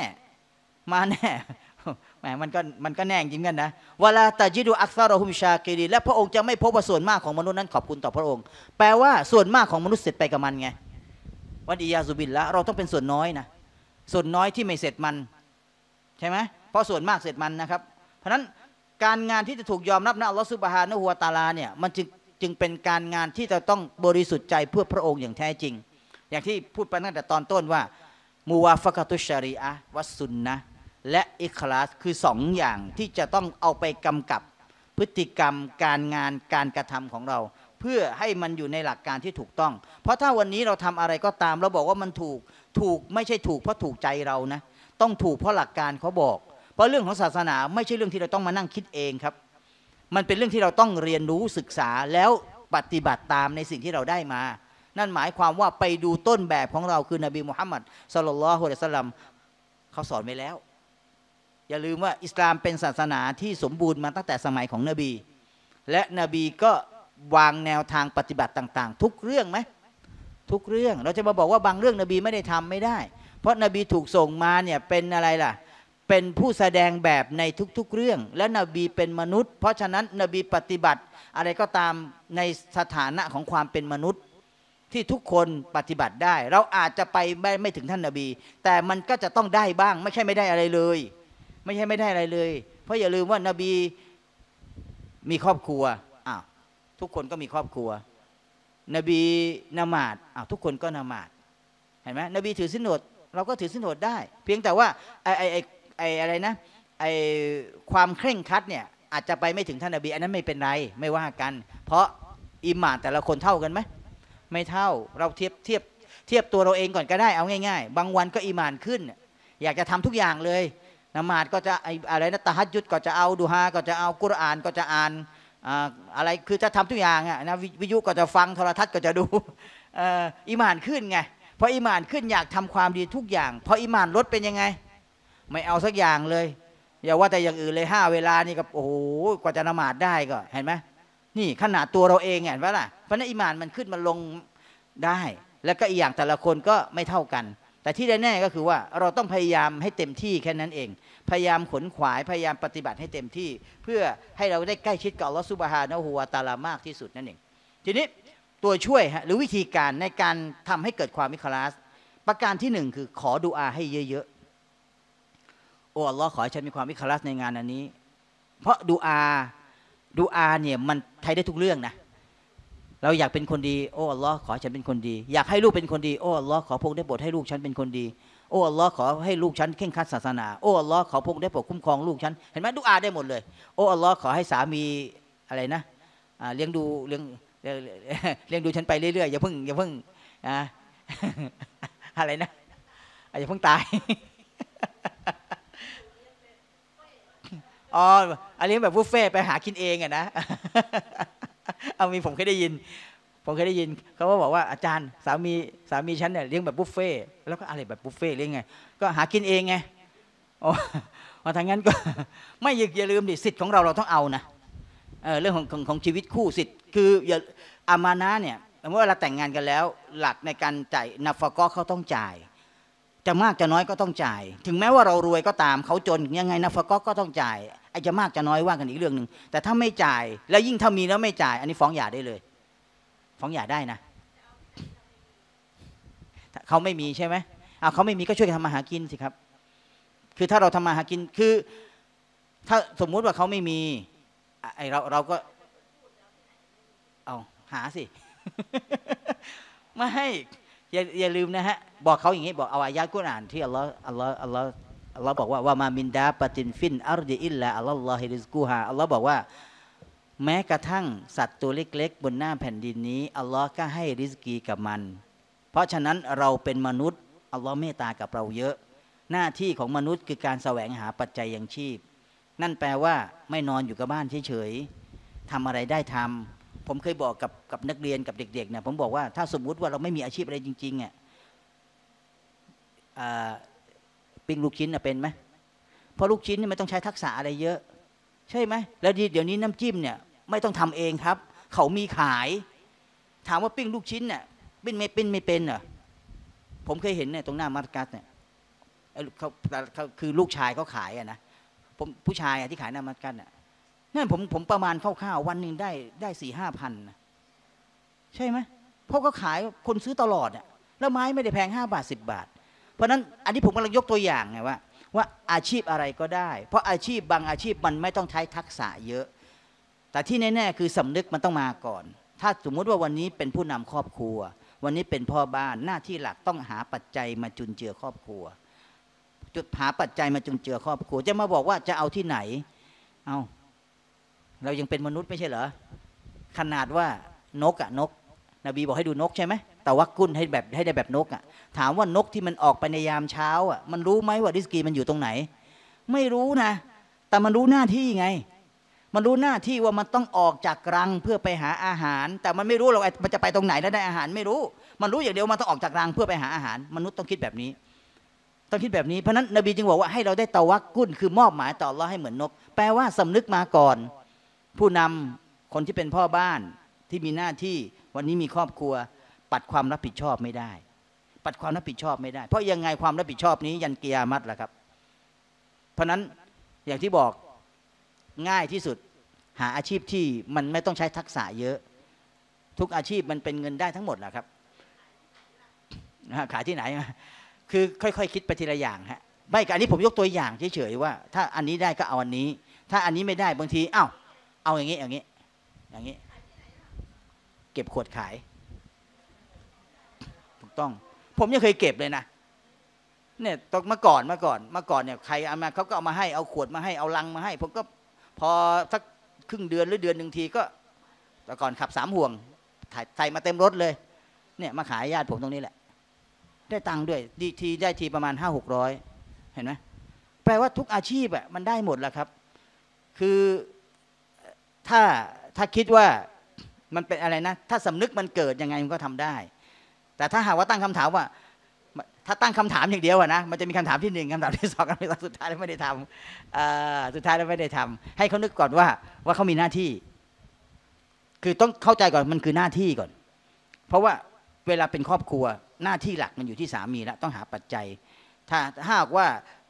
แหมมันก็แน่จริงกันนะวะลาตะจิดุอักซาเราะฮุมชากิรีและพระองค์จะไม่พบว่าส่วนมากของมนุษย์นั้นขอบคุณต่อพระองค์แปลว่าส่วนมากของมนุษย์เสร็จไปกับมันไงวันอิยาซุบิลละเราต้องเป็นส่วนน้อยนะส่วนน้อยที่ไม่เสร็จมันใช่ไหมเพราะส่วนมากเสร็จมันนะครับเพราะฉะนั้นการงานที่จะถูกยอมรับนะอัลลอฮฺซุบฮานะฮูวะตะอาลาเนี่ยมันจึงเป็นการงานที่จะต้องบริสุทธิ์ใจเพื่อพระองค์อย่างแท้จริงอย่างที่พูดไปตั้งแต่ตอนต้นว่ามูวาฟะกะตุชชะรีอะห์วัสซุนนะห์และอิคลาสคือ2 อย่างที่จะต้องเอาไปกำกับพฤติกรรมการงานการกระทำของเราเพื่อให้มันอยู่ในหลักการที่ถูกต้องเพราะถ้าวันนี้เราทำอะไรก็ตามเราบอกว่ามันถูกไม่ใช่ถูกเพราะถูกใจเรานะต้องถูกเพราะหลักการเขาบอกเพราะเรื่องของศาสนาไม่ใช่เรื่องที่เราต้องมานั่งคิดเองครับมันเป็นเรื่องที่เราต้องเรียนรู้ศึกษาแล้วปฏิบัติตามในสิ่งที่เราได้มานั่นหมายความว่าไปดูต้นแบบของเราคือนบีมุฮัมมัดศ็อลลัลลอฮุอะลัยฮิวะซัลลัมเขาสอนไว้แล้วอย่าลืมว่าอิสลามเป็นศาสนาที่สมบูรณ์มาตั้งแต่สมัยของนบีและนบีก็วางแนวทางปฏิบัติต่างๆทุกเรื่องไหมทุกเรื่องเราจะมาบอกว่าบางเรื่องนบีไม่ได้ทำไม่ได้เพราะนบีถูกส่งมาเนี่ยเป็นอะไรล่ะเป็นผู้แสดงแบบในทุกๆเรื่องและนบีเป็นมนุษย์เพราะฉะนั้นนบีปฏิบัติอะไรก็ตามในสถานะของความเป็นมนุษย์ที่ทุกคนปฏิบัติได้เราอาจจะไปไม่ถึงท่านนบีแต่มันก็จะต้องได้บ้างไม่ใช่ไม่ได้อะไรเลยไม่ใช่ไม่ได้อะไรเลยเพราะอย่าลืมว่านบีมีครอบครัวทุกคนก็มีครอบครัวนบีละหมาดทุกคนก็ละหมาดเห็นไหมนบีถือศีลอดเราก็ถือศีลอดได้เพียงแต่ว่าอะไรนะความเคร่งครัดเนี่ยอาจจะไปไม่ถึงท่านนบีอันนั้นไม่เป็นไรไม่ว่ากันเพราะอิหม่านแต่ละคนเท่ากันไหมไม่เท่าเราเทียบตัวเราเองก่อนก็ได้เอาง่ายๆบางวันก็อิหม่านขึ้นอยากจะทำทุกอย่างเลยละหมาดก็จะอะไรนะตะฮัจญุดก็จะเอาดูฮาก็จะเอากุรอานก็จะอ่านอะไรคือจะทำทุกอย่างนะวิทยุก็จะฟังโทรทัศน์ก็จะดูอิหม่านขึ้นไงพออิหม่านขึ้นอยากทำความดีทุกอย่างพออิหม่านลดเป็นยังไงไม่เอาสักอย่างเลยอย่าว่าแต่อย่างอื่นเลย5 เวลานี่ก็โอ้โหกว่าจะละหมาดได้ก็เห็นไหมนี่ขนาดตัวเราเองเห็นไหมล่ะเพราะนั้นอิหม่านมันขึ้นมันลงได้แล้วก็อีกอย่างแต่ละคนก็ไม่เท่ากันแต่ที่แน่ๆก็คือว่าเราต้องพยายามให้เต็มที่แค่นั้นเองพยายามขนขวายพยายามปฏิบัติให้เต็มที่เพื่อให้เราได้ใกล้ชิดกับอัลลอฮฺซุบฮานะฮูวะตะอาลามากที่สุดนั่นเองทีนี้ตัวช่วยหรือวิธีการในการทำให้เกิดความอิคลาสประการที่1คือขอดุอาให้เยอะๆโอ้อัลลอฮ์ขอให้ฉันมีความอิคลาสในงานอันนี้เพราะดุอาเนี่ยมันใช้ได้ทุกเรื่องนะเราอยากเป็นคนดีโอ้อัลลอฮ์ขอให้ฉันเป็นคนดีอยากให้ลูกเป็นคนดีโอ้อัลลอฮ์ขอพระองค์ได้โปรดให้ลูกฉันเป็นคนดีโอ้อัลลอฮ์ขอให้ลูกฉันเคร่งครัดศาสนาโอ้อัลลอฮ์ขอพระองค์ได้โปรดคุ้มครองลูกฉันเห็นไหมดุอาได้หมดเลยโอ้อัลลอฮ์ขอให้สามีอะไรนะเลี้ยงดูฉันไปเรื่อยๆอย่าเพิ่งอะไรนะอย่าเพิ่งตายอ๋ออันนี้แบบบุฟเฟ่ไปหากินเองอะนะเอามีผมเคยได้ยินเขาบอกว่าอาจารย์สามีฉันเนี่ยเลี้ยงแบบบุฟเฟ่แล้วก็อะไรแบบบุฟเฟ่เลี้ยงไงก็หากินเองไงโอ้ทางนั้นก็ไม่อย่าลืมดิสิทธิ์ของเราต้องเอานะเรื่องของชีวิตคู่สิทธิ์คืออย่าอามานะเนี่ยเมื่อเราแต่งงานกันแล้วหลักในการจ่ายนัฟกะเขาต้องจ่ายจะมากจะน้อยก็ต้องจ่ายถึงแม้ว่าเรารวยก็ตามเขาจนยังไงนัฟกะก็ต้องจ่ายไอ้จะมากจะน้อยว่ากันอีกเรื่องนึงแต่ถ้าไม่จ่ายแล้วยิ่งถ้ามีแล้วไม่จ่ายอันนี้ฟ้องหย่าได้เลยฟ้องหย่าได้นะเขาไม่มีใช่ไหมเขาไม่มีก็ช่วยกันทำมาหากินสิครับคือถ้าเราทำมาหากินคือถ้าสมมุติว่าเขาไม่มีไอเราก็เอาหาสิไม่ให้อย่าลืมนะฮะบอกเขาอย่างนี้บอกเอาอายะห์กุรอานที่อัลลอฮ์บอกว่ามามินดาปะตินฟินอัรฎิอิลลาอัลลอฮิริซกูฮาอัลลอฮ์บอกว่าแม้กระทั่งสัตว์ตัวเล็กๆบนหน้าแผ่นดินนี้อัลลอฮ์ก็ให้ริสกีกับมันเพราะฉะนั้นเราเป็นมนุษย์อัลลอฮ์เมตตากับเราเยอะหน้าที่ของมนุษย์คือการแสวงหาปัจจัยยังชีพนั่นแปลว่าไม่นอนอยู่กับบ้านเฉยๆทำอะไรได้ทำผมเคยบอกกับนักเรียนกับเด็กๆเนี่ยผมบอกว่าถ้าสมมุติว่าเราไม่มีอาชีพอะไรจริงๆปิ้งลูกชิ้นเป็นไหมเพราะลูกชิ้นนี่ไม่ต้องใช้ทักษะอะไรเยอะใช่ไหมแล้วเดี๋ยวนี้น้ำจิ้มเนี่ยไม่ต้องทำเองครับเขามีขายถามว่าปิ้งลูกชิ้นเนี่ยปิ้งไม่เป็นเหรอผมเคยเห็นเนี่ยตรงหน้ามัสกัสเนี่ยเขาคือลูกชายเขาขายนะผมผู้ชายที่ขายหน้ามัสกัสเนี่ยนั่นผมประมาณคร่าวๆวันหนึ่งได้4-5 พันใช่ไหมเพราะเขาขายคนซื้อตลอดแล้วไม้ไม่ได้แพง5 บาท 10 บาทเพราะนั้นอันนี้ผมกำลังยกตัวอย่างไงว่าอาชีพอะไรก็ได้เพราะอาชีพบางอาชีพมันไม่ต้องใช้ทักษะเยอะแต่ที่แน่ๆคือสำนึกมันต้องมาก่อนถ้าสมมุติว่าวันนี้เป็นผู้นำครอบครัววันนี้เป็นพ่อบ้านหน้าที่หลักต้องหาปัจจัยมาจุนเจือครอบครัวจุดหาปัจจัยมาจุนเจือครอบครัวจะมาบอกว่าจะเอาที่ไหนเรายังเป็นมนุษย์ไม่ใช่เหรอขนาดว่านกนบีบอกให้ดูนกใช่ไหมตะวักกุลให้ได้แบบนกอ่ะถามว่านกที่มันออกไปในยามเช้าอ่ะมันรู้ไหมว่าริสกีมันอยู่ตรงไหนไม่รู้นะแต่มันรู้หน้าที่ไงมันรู้หน้าที่ว่ามันต้องออกจากรังเพื่อไปหาอาหารแต่มันไม่รู้หรอกมันจะไปตรงไหนแล้วได้อาหารไม่รู้มันรู้อย่างเดียวมันต้องออกจากรังเพื่อไปหาอาหารมนุษย์ต้องคิดแบบนี้เพราะนั้นนบีจึงบอกว่าให้เราได้ตะวักกุลคือมอบหมายต่ออัลเลาะห์ให้เหมือนนกแปลว่าสำนึกมาก่อนผู้นำคนที่เป็นพ่อบ้านที่มีหน้าที่วันนี้มีครอบครัวปัดความรับผิดชอบไม่ได้ปัดความรับผิดชอบไม่ได้เพราะยังไงความรับผิดชอบนี้ยันกิยามัตแหละครับเพราะนั้นอย่างที่บอกง่ายที่สุดหาอาชีพที่มันไม่ต้องใช้ทักษะเยอะทุกอาชีพมันเป็นเงินได้ทั้งหมดแหละครับขายที่ไหนคือค่อยๆคิดไปทีละอย่างฮะไม่อันนี้ผมยกตัวอย่างเฉยๆว่าถ้าอันนี้ได้ก็เอาอันนี้ถ้าอันนี้ไม่ได้บางทีเอาอย่างนี้เก็บขวดขายถูกต้องผมยังเคยเก็บเลยนะเนี่ยตอนเมื่อก่อนเนี่ยใครเอามาเขาก็เอามาให้เอาขวดมาให้เอาลังมาให้ผมก็พอสักครึ่งเดือนหรือเดือนหนึ่งทีก็แต่ก่อนขับ3 ห่วงใส่มาเต็มรถเลยเนี่ยมาขายญาติผมตรงนี้แหละได้ตังค์ด้วยได้ทีประมาณ500-600เห็นไหมแปลว่าทุกอาชีพอ่ะมันได้หมดแล้วครับคือถ้าคิดว่ามันเป็นอะไรนะถ้าสำนึกมันเกิดยังไงมันก็ทำได้แต่ถ้าหากว่าตั้งคำถามว่าถ้าตั้งคำถามอย่างเดียวนะมันจะมีคำถามที่1คำถามที่2คำถามสุดท้ายแล้วไม่ได้ทำให้เขานึกก่อนว่าเขามีหน้าที่คือต้องเข้าใจก่อนมันคือหน้าที่ก่อนเพราะว่าเวลาเป็นครอบครัวหน้าที่หลักมันอยู่ที่สามีแล้วต้องหาปัจจัยถ้าหากว่า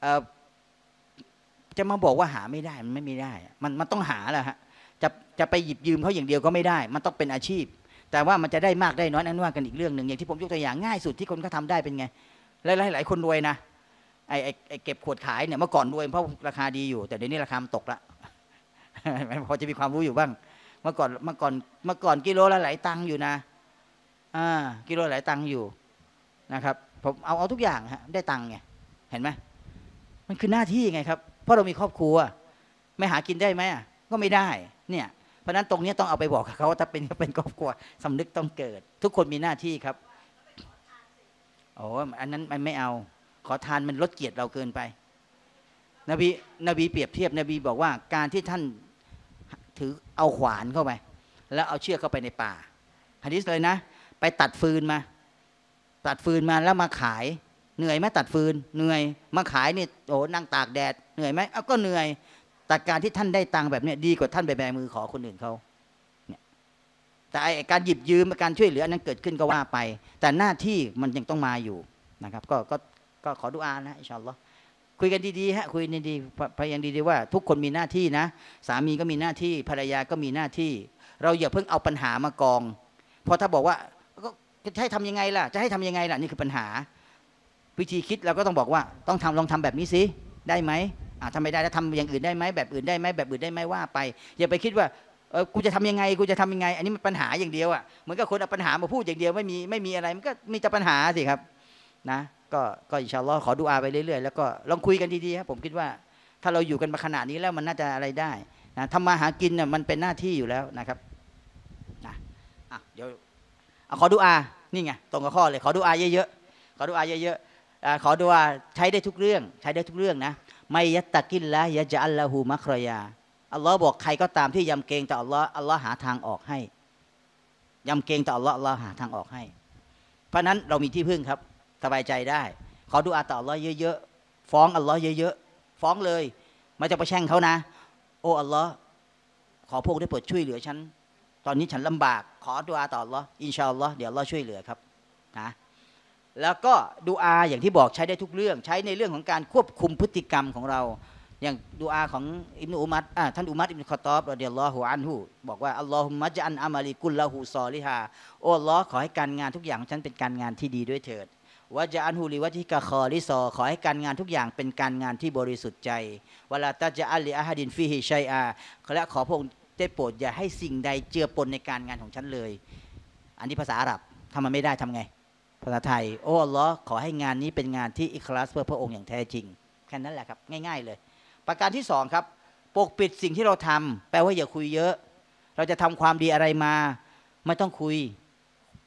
จะมาบอกว่าหาไม่ได้มันไม่ได้มันต้องหาแหละฮะจะไปหยิบยืมเขาอย่างเดียวก็ไม่ได้มันต้องเป็นอาชีพแต่ว่ามันจะได้มากได้น้อยนั้นว่ากันอีกเรื่องหนึ่งอย่างที่ผมยกตัวอย่างง่ายสุดที่คนเขาทำได้เป็นไงหลายคนรวยนะไอ้เก็บขวดขายเนี่ยเมื่อก่อนรวยเพราะราคาดีอยู่แต่เดี๋ยวนี้ราคามันตกละพอจะมีความรู้อยู่บ้างเมื่อก่อนกิโลละหลายตังค์อยู่นะกิโลหลายตังค์อยู่นะครับผมเอาทุกอย่างฮะได้ตังค์ไงเห็นไหมมันคือหน้าที่ไงครับเพราะเรามีครอบครัวไม่หากินได้ไหมก็ไม่ได้เนี่ยเพราะนั้นตรงนี้ต้องเอาไปบอกเขาว่าถ้าเป็นครอบครัวสำนึกต้องเกิดทุกคนมีหน้าที่ครับโอ้อันนั้นมันไม่เอาขอทานมันลดเกียรติเราเกินไปนบีเปรียบเทียบนบีบอกว่าการที่ท่านถือเอาขวานเข้าไปแล้วเอาเชือกเข้าไปในป่าหะดีษเลยนะไปตัดฟืนมาแล้วมาขายเหนื่อยไหมตัดฟืนเหนื่อยมาขายนี่โอ้นั่งตากแดดเหนื่อยไหมก็เหนื่อยแต่การที่ท่านได้ตังค์แบบนี้ดีกว่าท่านไปแบมือขอคนอื่นเขาเนี่ยแต่การหยิบยืมการช่วยเหลือนั้นเกิดขึ้นก็ว่าไปแต่หน้าที่มันยังต้องมาอยู่นะครับก็ขอดุอานะอินชาอัลลอฮ์คุยกันดีๆฮะคุยดีๆพยายามดีๆว่าทุกคนมีหน้าที่นะสามีก็มีหน้าที่ภรรยาก็มีหน้าที่เราอย่าเพิ่งเอาปัญหามากองเพราะถ้าบอกว่าจะให้ทำยังไงล่ะนี่คือปัญหาวิธีคิดเราก็ต้องบอกว่าต้องลองทำแบบนี้สิได้ไหมทำไม่ได้แล้วทำอย่างอื่นได้ไหมแบบอื่นได้ไหมว่าไปอย่าไปคิดว่ากูจะทำยังไงอันนี้มันปัญหาอย่างเดียวเหมือนกับคนเอาปัญหามาพูดอย่างเดียวไม่มีอะไรมันก็มีแต่ปัญหาสิครับนะก็อินชาอัลลอฮ์ขอดุอาไปเรื่อยๆแล้วก็ลองคุยกันดีๆครับผมคิดว่าถ้าเราอยู่กันมาขนาดนี้แล้วมันน่าจะอะไรได้นะทำมาหากินมันเป็นหน้าที่อยู่แล้วนะครับนะเดี๋ยวขอดุอานี่ไงตรงกับข้อเลยขอดุอาเยอะๆขอดุอาใช้ได้ทุกเรื่องนะไมยัตตะกิลละยะจะอัลละหูมัครยาอัลลอฮ์บอกใครก็ตามที่ยำเกรงต่ออัลลอฮ์หาทางออกให้ยำเกรงต่ออัลลอฮ์หาทางออกให้เพราะนั้นเรามีที่พึ่งครับสบายใจได้ขอดุอาต่ออัลลอฮ์เยอะๆฟ้องอัลลอฮ์เยอะๆฟ้องเลยไม่จะไปแช่งเขานะโอ้อัลลอฮ์ขอพวกได้โปรดช่วยเหลือฉันตอนนี้ฉันลำบากขอดุอาต่ออัลลอฮ์อินชาอัลลอฮ์เดี๋ยวอัลลอฮ์ช่วยเหลือครับนะแล้วก็ดุอาอย่างที่บอกใช้ได้ทุกเรื่องใช้ในเรื่องของการควบคุมพฤติกรรมของเราอย่างดุอาของอิบนุอุมัรท่านอุมัรอิบนุคอฏฏอบรอฎิยัลลอฮุอันฮุบอกว่าอัลลอฮุมมะญะอัลอามัลิกุลละฮูศอลิฮาโอ้อัลลอฮ์ขอให้การงานทุกอย่างของฉันเป็นการงานที่ดีด้วยเถิดวะญะอัลฮูลิวะจิกะคอลิซอขอให้การงานทุกอย่างเป็นการงานที่บริสุทธิ์ใจวะลาตะญะอัลลิอะฮัดินฟีฮิชัยอาและขอพระองค์ได้โปรดอย่าให้สิ่งใดเจือปนในการงานของฉันเลยอันนี้ภาษาอาหรับถ้ามันไม่ได้ทำไงภาษาไทยโอ้อัลลอฮ์ขอให้งานนี้เป็นงานที่อิคลาสเพื่อพระองค์อย่างแท้จริงแค่นั้นแหละครับง่ายๆเลยประการที่2ครับปกปิดสิ่งที่เราทำแปลว่าอย่าคุยเยอะเราจะทำความดีอะไรมาไม่ต้องคุย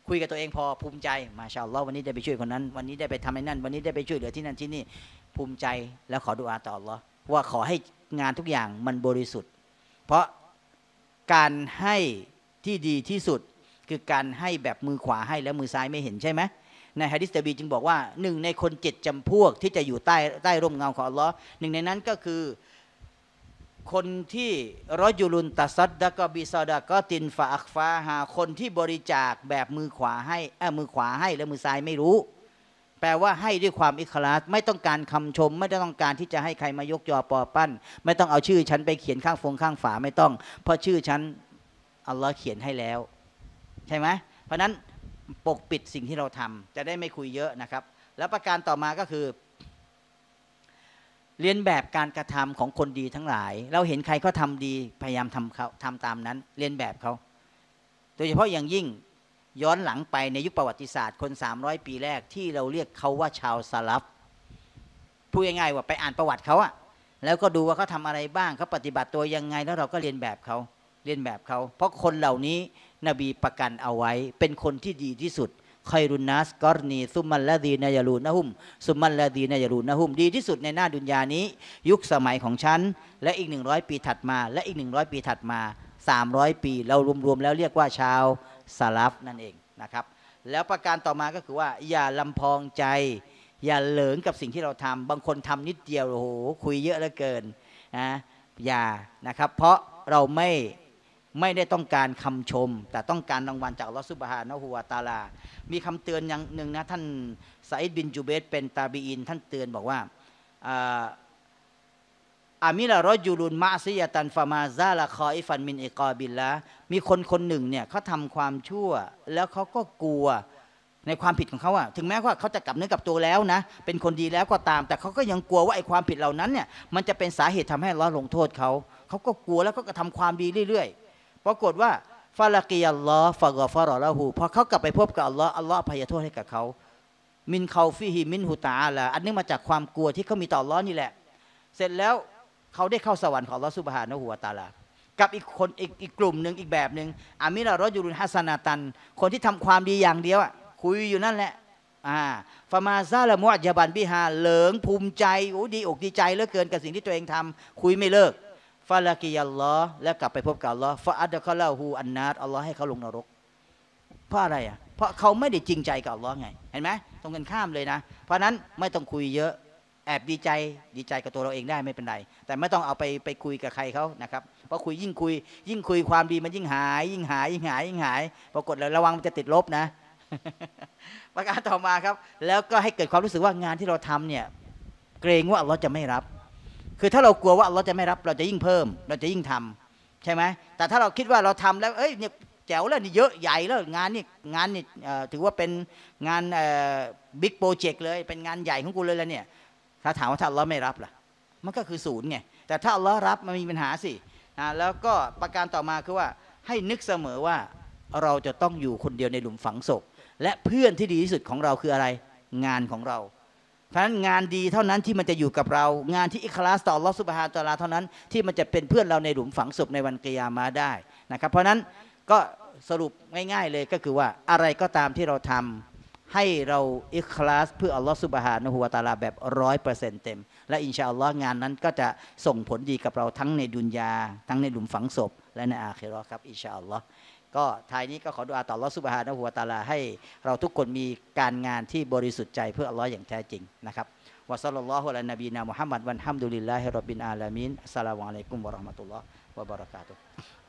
คุยกับตัวเองพอภูมิใจมาชาอัลลอฮ์วันนี้ได้ไปช่วยคนนั้นวันนี้ได้ไปทำไอ้นั่นวันนี้ได้ไปช่วยเหลือที่นั่นที่นี่ภูมิใจแล้วขอดุอาต่ออัลลอฮ์ว่าขอให้งานทุกอย่างมันบริสุทธิ์เพราะการให้ที่ดีที่สุดคือการให้แบบมือขวาให้แล้วมือซ้ายไม่เห็นใช่ไหมในหะดีษนบีจึงบอกว่าหนึ่งในคน7 จำพวกที่จะอยู่ใต้ร่มเงาของอัลลอฮ์หนึ่งในนั้นก็คือคนที่รอจุลุนตัซัดดะกอบิซอดะกอตินฟาอักฟาหาคนที่บริจาคแบบมือขวาให้มือขวาให้แล้วมือซ้ายไม่รู้แปลว่าให้ด้วยความอิคลาสไม่ต้องการคำชมไม่ต้องการที่จะให้ใครมายกยอปอปั้นไม่ต้องเอาชื่อฉันไปเขียนข้างข้างฝาไม่ต้องเพราะชื่อฉันอัลลอฮ์เขียนให้แล้วใช่ไหมเพราะนั้นปกปิดสิ่งที่เราทำจะได้ไม่คุยเยอะนะครับแล้วประการต่อมาก็คือเรียนแบบการกระทำของคนดีทั้งหลายเราเห็นใครเขาทำดีพยายามทำตามนั้นเรียนแบบเขาโดยเฉพาะอย่างยิ่งย้อนหลังไปในยุคประวัติศาสตร์คน300 ปีแรกที่เราเรียกเขาว่าชาวซาลัฟพูดง่ายๆว่าไปอ่านประวัติเขาอะแล้วก็ดูว่าเขาทำอะไรบ้างเขาปฏิบัติตัวยังไงแล้วเราก็เรียนแบบเขาเพราะคนเหล่านี้นบีประกันเอาไว้เป็นคนที่ดีที่สุดคอยรุนนัสกอรนีซุมมัลลาดีนายาลูนะฮุมซุมมัลลาดีนายาลูนะฮุมดีที่สุดในหน้าดุนยานี้ยุคสมัยของฉันและอีก100 ปีถัดมาและอีก100 ปีถัดมา300 ปีเรารวมๆแล้วเรียกว่าชาวซาลัฟนั่นเองนะครับแล้วประการต่อมาก็คือว่าอย่าลำพองใจอย่าเหลิงกับสิ่งที่เราทำบางคนทำนิดเดียวโอ้โหคุยเยอะเหลือเกินนะอย่านะครับเพราะเราไม่ได้ต้องการคำชมแต่ต้องการรางวัลจากอัลลอฮฺซุบฮานะฮูวะตะอาลามีคำเตือนอย่างหนึ่งนะท่านซะอิดบินจูเบรเป็นตาบีอินท่านเตือนบอกว่าอามิลารอจูลุนมะซิยะตันฟามาซาละคออิฟันมินอิกอบิลละมีคนหนึ่งเนี่ยเขาทำความชั่วแล้วเขาก็กลัวในความผิดของเขาอะถึงแม้ว่าเขาจะกลับเนื้อกลับตัวแล้วนะเป็นคนดีแล้วก็ตามแต่เขาก็ยังกลัวว่าไอ้ความผิดเหล่านั้นเนี่ยมันจะเป็นสาเหตุทำให้อัลเลาะห์ลงโทษเขาก็กลัวแล้วก็ทำความดีเรื่อยๆปรากฏว่าฟาลากียัลลอฮ์ฟะกอฟารอละฮูพอเขากลับไปพบกับอัลลอฮ์อภัยโทษให้กับเขามินเขาฟิฮิมินหุตาละอันนี้มาจากความกลัวที่เขามีต่ออัลลอฮ์นี่แหละเสร็จแล้วเขาได้เข้าสวรรค์ของอัลลอฮ์ซุบฮานะฮูวะตะอาลากับอีกคนอีกกลุ่มหนึ่งอีกแบบหนึ่งอามิลารอจุลุนฮัสนาตันคนที่ทำความดีอย่างเดียวคุยอยู่นั่นแหละฟามาซาละมุอญบันบิฮาเหลิงภูมิใจโอ้ดีอกดีใจเหลือเกินกับสิ่งที่ตัวเองทำคุยไม่เลิกฟาลากิยัลลอฮ์แล้วกลับไปพบกับอัลลอฮ์ฟาอัดคอลาหูอันนาตอัลลอฮ์ให้เขาลงนรกเพราะอะไรเพราะเขาไม่ได้จริงใจกับอัลลอฮ์ไงเห็นไหมตรงกันข้ามเลยนะเพราะนั้นไม่ต้องคุยเยอะแอบดีใจกับตัวเราเองได้ไม่เป็นไรแต่ไม่ต้องเอาไปคุยกับใครเขานะครับเพราะยิ่งคุยความดีมันยิ่งหายปรากฏแล้วระวังมันจะติดลบนะประการต่อมาครับแล้วก็ให้เกิดความรู้สึกว่างานที่เราทำเนี่ยเกรงว่าอัลลอฮ์จะไม่รับคือถ้าเรากลัวว่าอัลลอฮ์จะไม่รับเราจะยิ่งเพิ่มเราจะยิ่งทำใช่ไหมแต่ถ้าเราคิดว่าเราทำแล้วเนี่ยแจ๋วแล้วนี่เยอะใหญ่แล้วงานนี่ถือว่าเป็นงานบิ๊กโปรเจกต์เลยเป็นงานใหญ่ของกูเลยแล้วเนี่ยถ้าถามว่าถ้าอัลลอฮ์ไม่รับล่ะมันก็คือศูนย์ไงแต่ถ้าอัลลอฮ์รับมันมีปัญหาสิแล้วก็ประการต่อมาคือว่าให้นึกเสมอว่าเราจะต้องอยู่คนเดียวในหลุมฝังศพและเพื่อนที่ดีที่สุดของเราคืออะไรงานของเราเพราะฉะนั้นงานดีเท่านั้นที่มันจะอยู่กับเรางานที่อิคลาสต่ออัลเลาะห์ซุบฮานะฮูวะตะอาลาเท่านั้นที่มันจะเป็นเพื่อนเราในหลุมฝังศพในวันกิยามะฮ์ได้นะครับเพราะฉะนั้นก็สรุปง่ายๆเลยก็คือว่าอะไรก็ตามที่เราทำให้เราอิคลาสเพื่ออัลเลาะห์ซุบฮานะฮูวะตะอาลาแบบ100%เต็มและอินชาอัลลอฮ์งานนั้นก็จะส่งผลดีกับเราทั้งในดุนยาทั้งในหลุมฝังศพและในอาคิเราะห์ครับอินชาอัลลอฮ์ก็ท้ายนี้ก็ขอดุอาต่ออัลเลาะห์ซุบฮานะฮูวะตะอาลาให้เราทุกคนมีการงานที่บริสุทธิ์ใจเพื่ออัลเลาะห์อย่างแท้จริงนะครับวะศ็อลลัลลอฮุอะลานบีนามุฮัมมัดวันฮัมดุลิลลาฮิร็อบบิลอาลามีนอัสสลามุอะลัยกุมวะเราะห์มะตุลลอฮ์วะบะเราะกาตุฮ์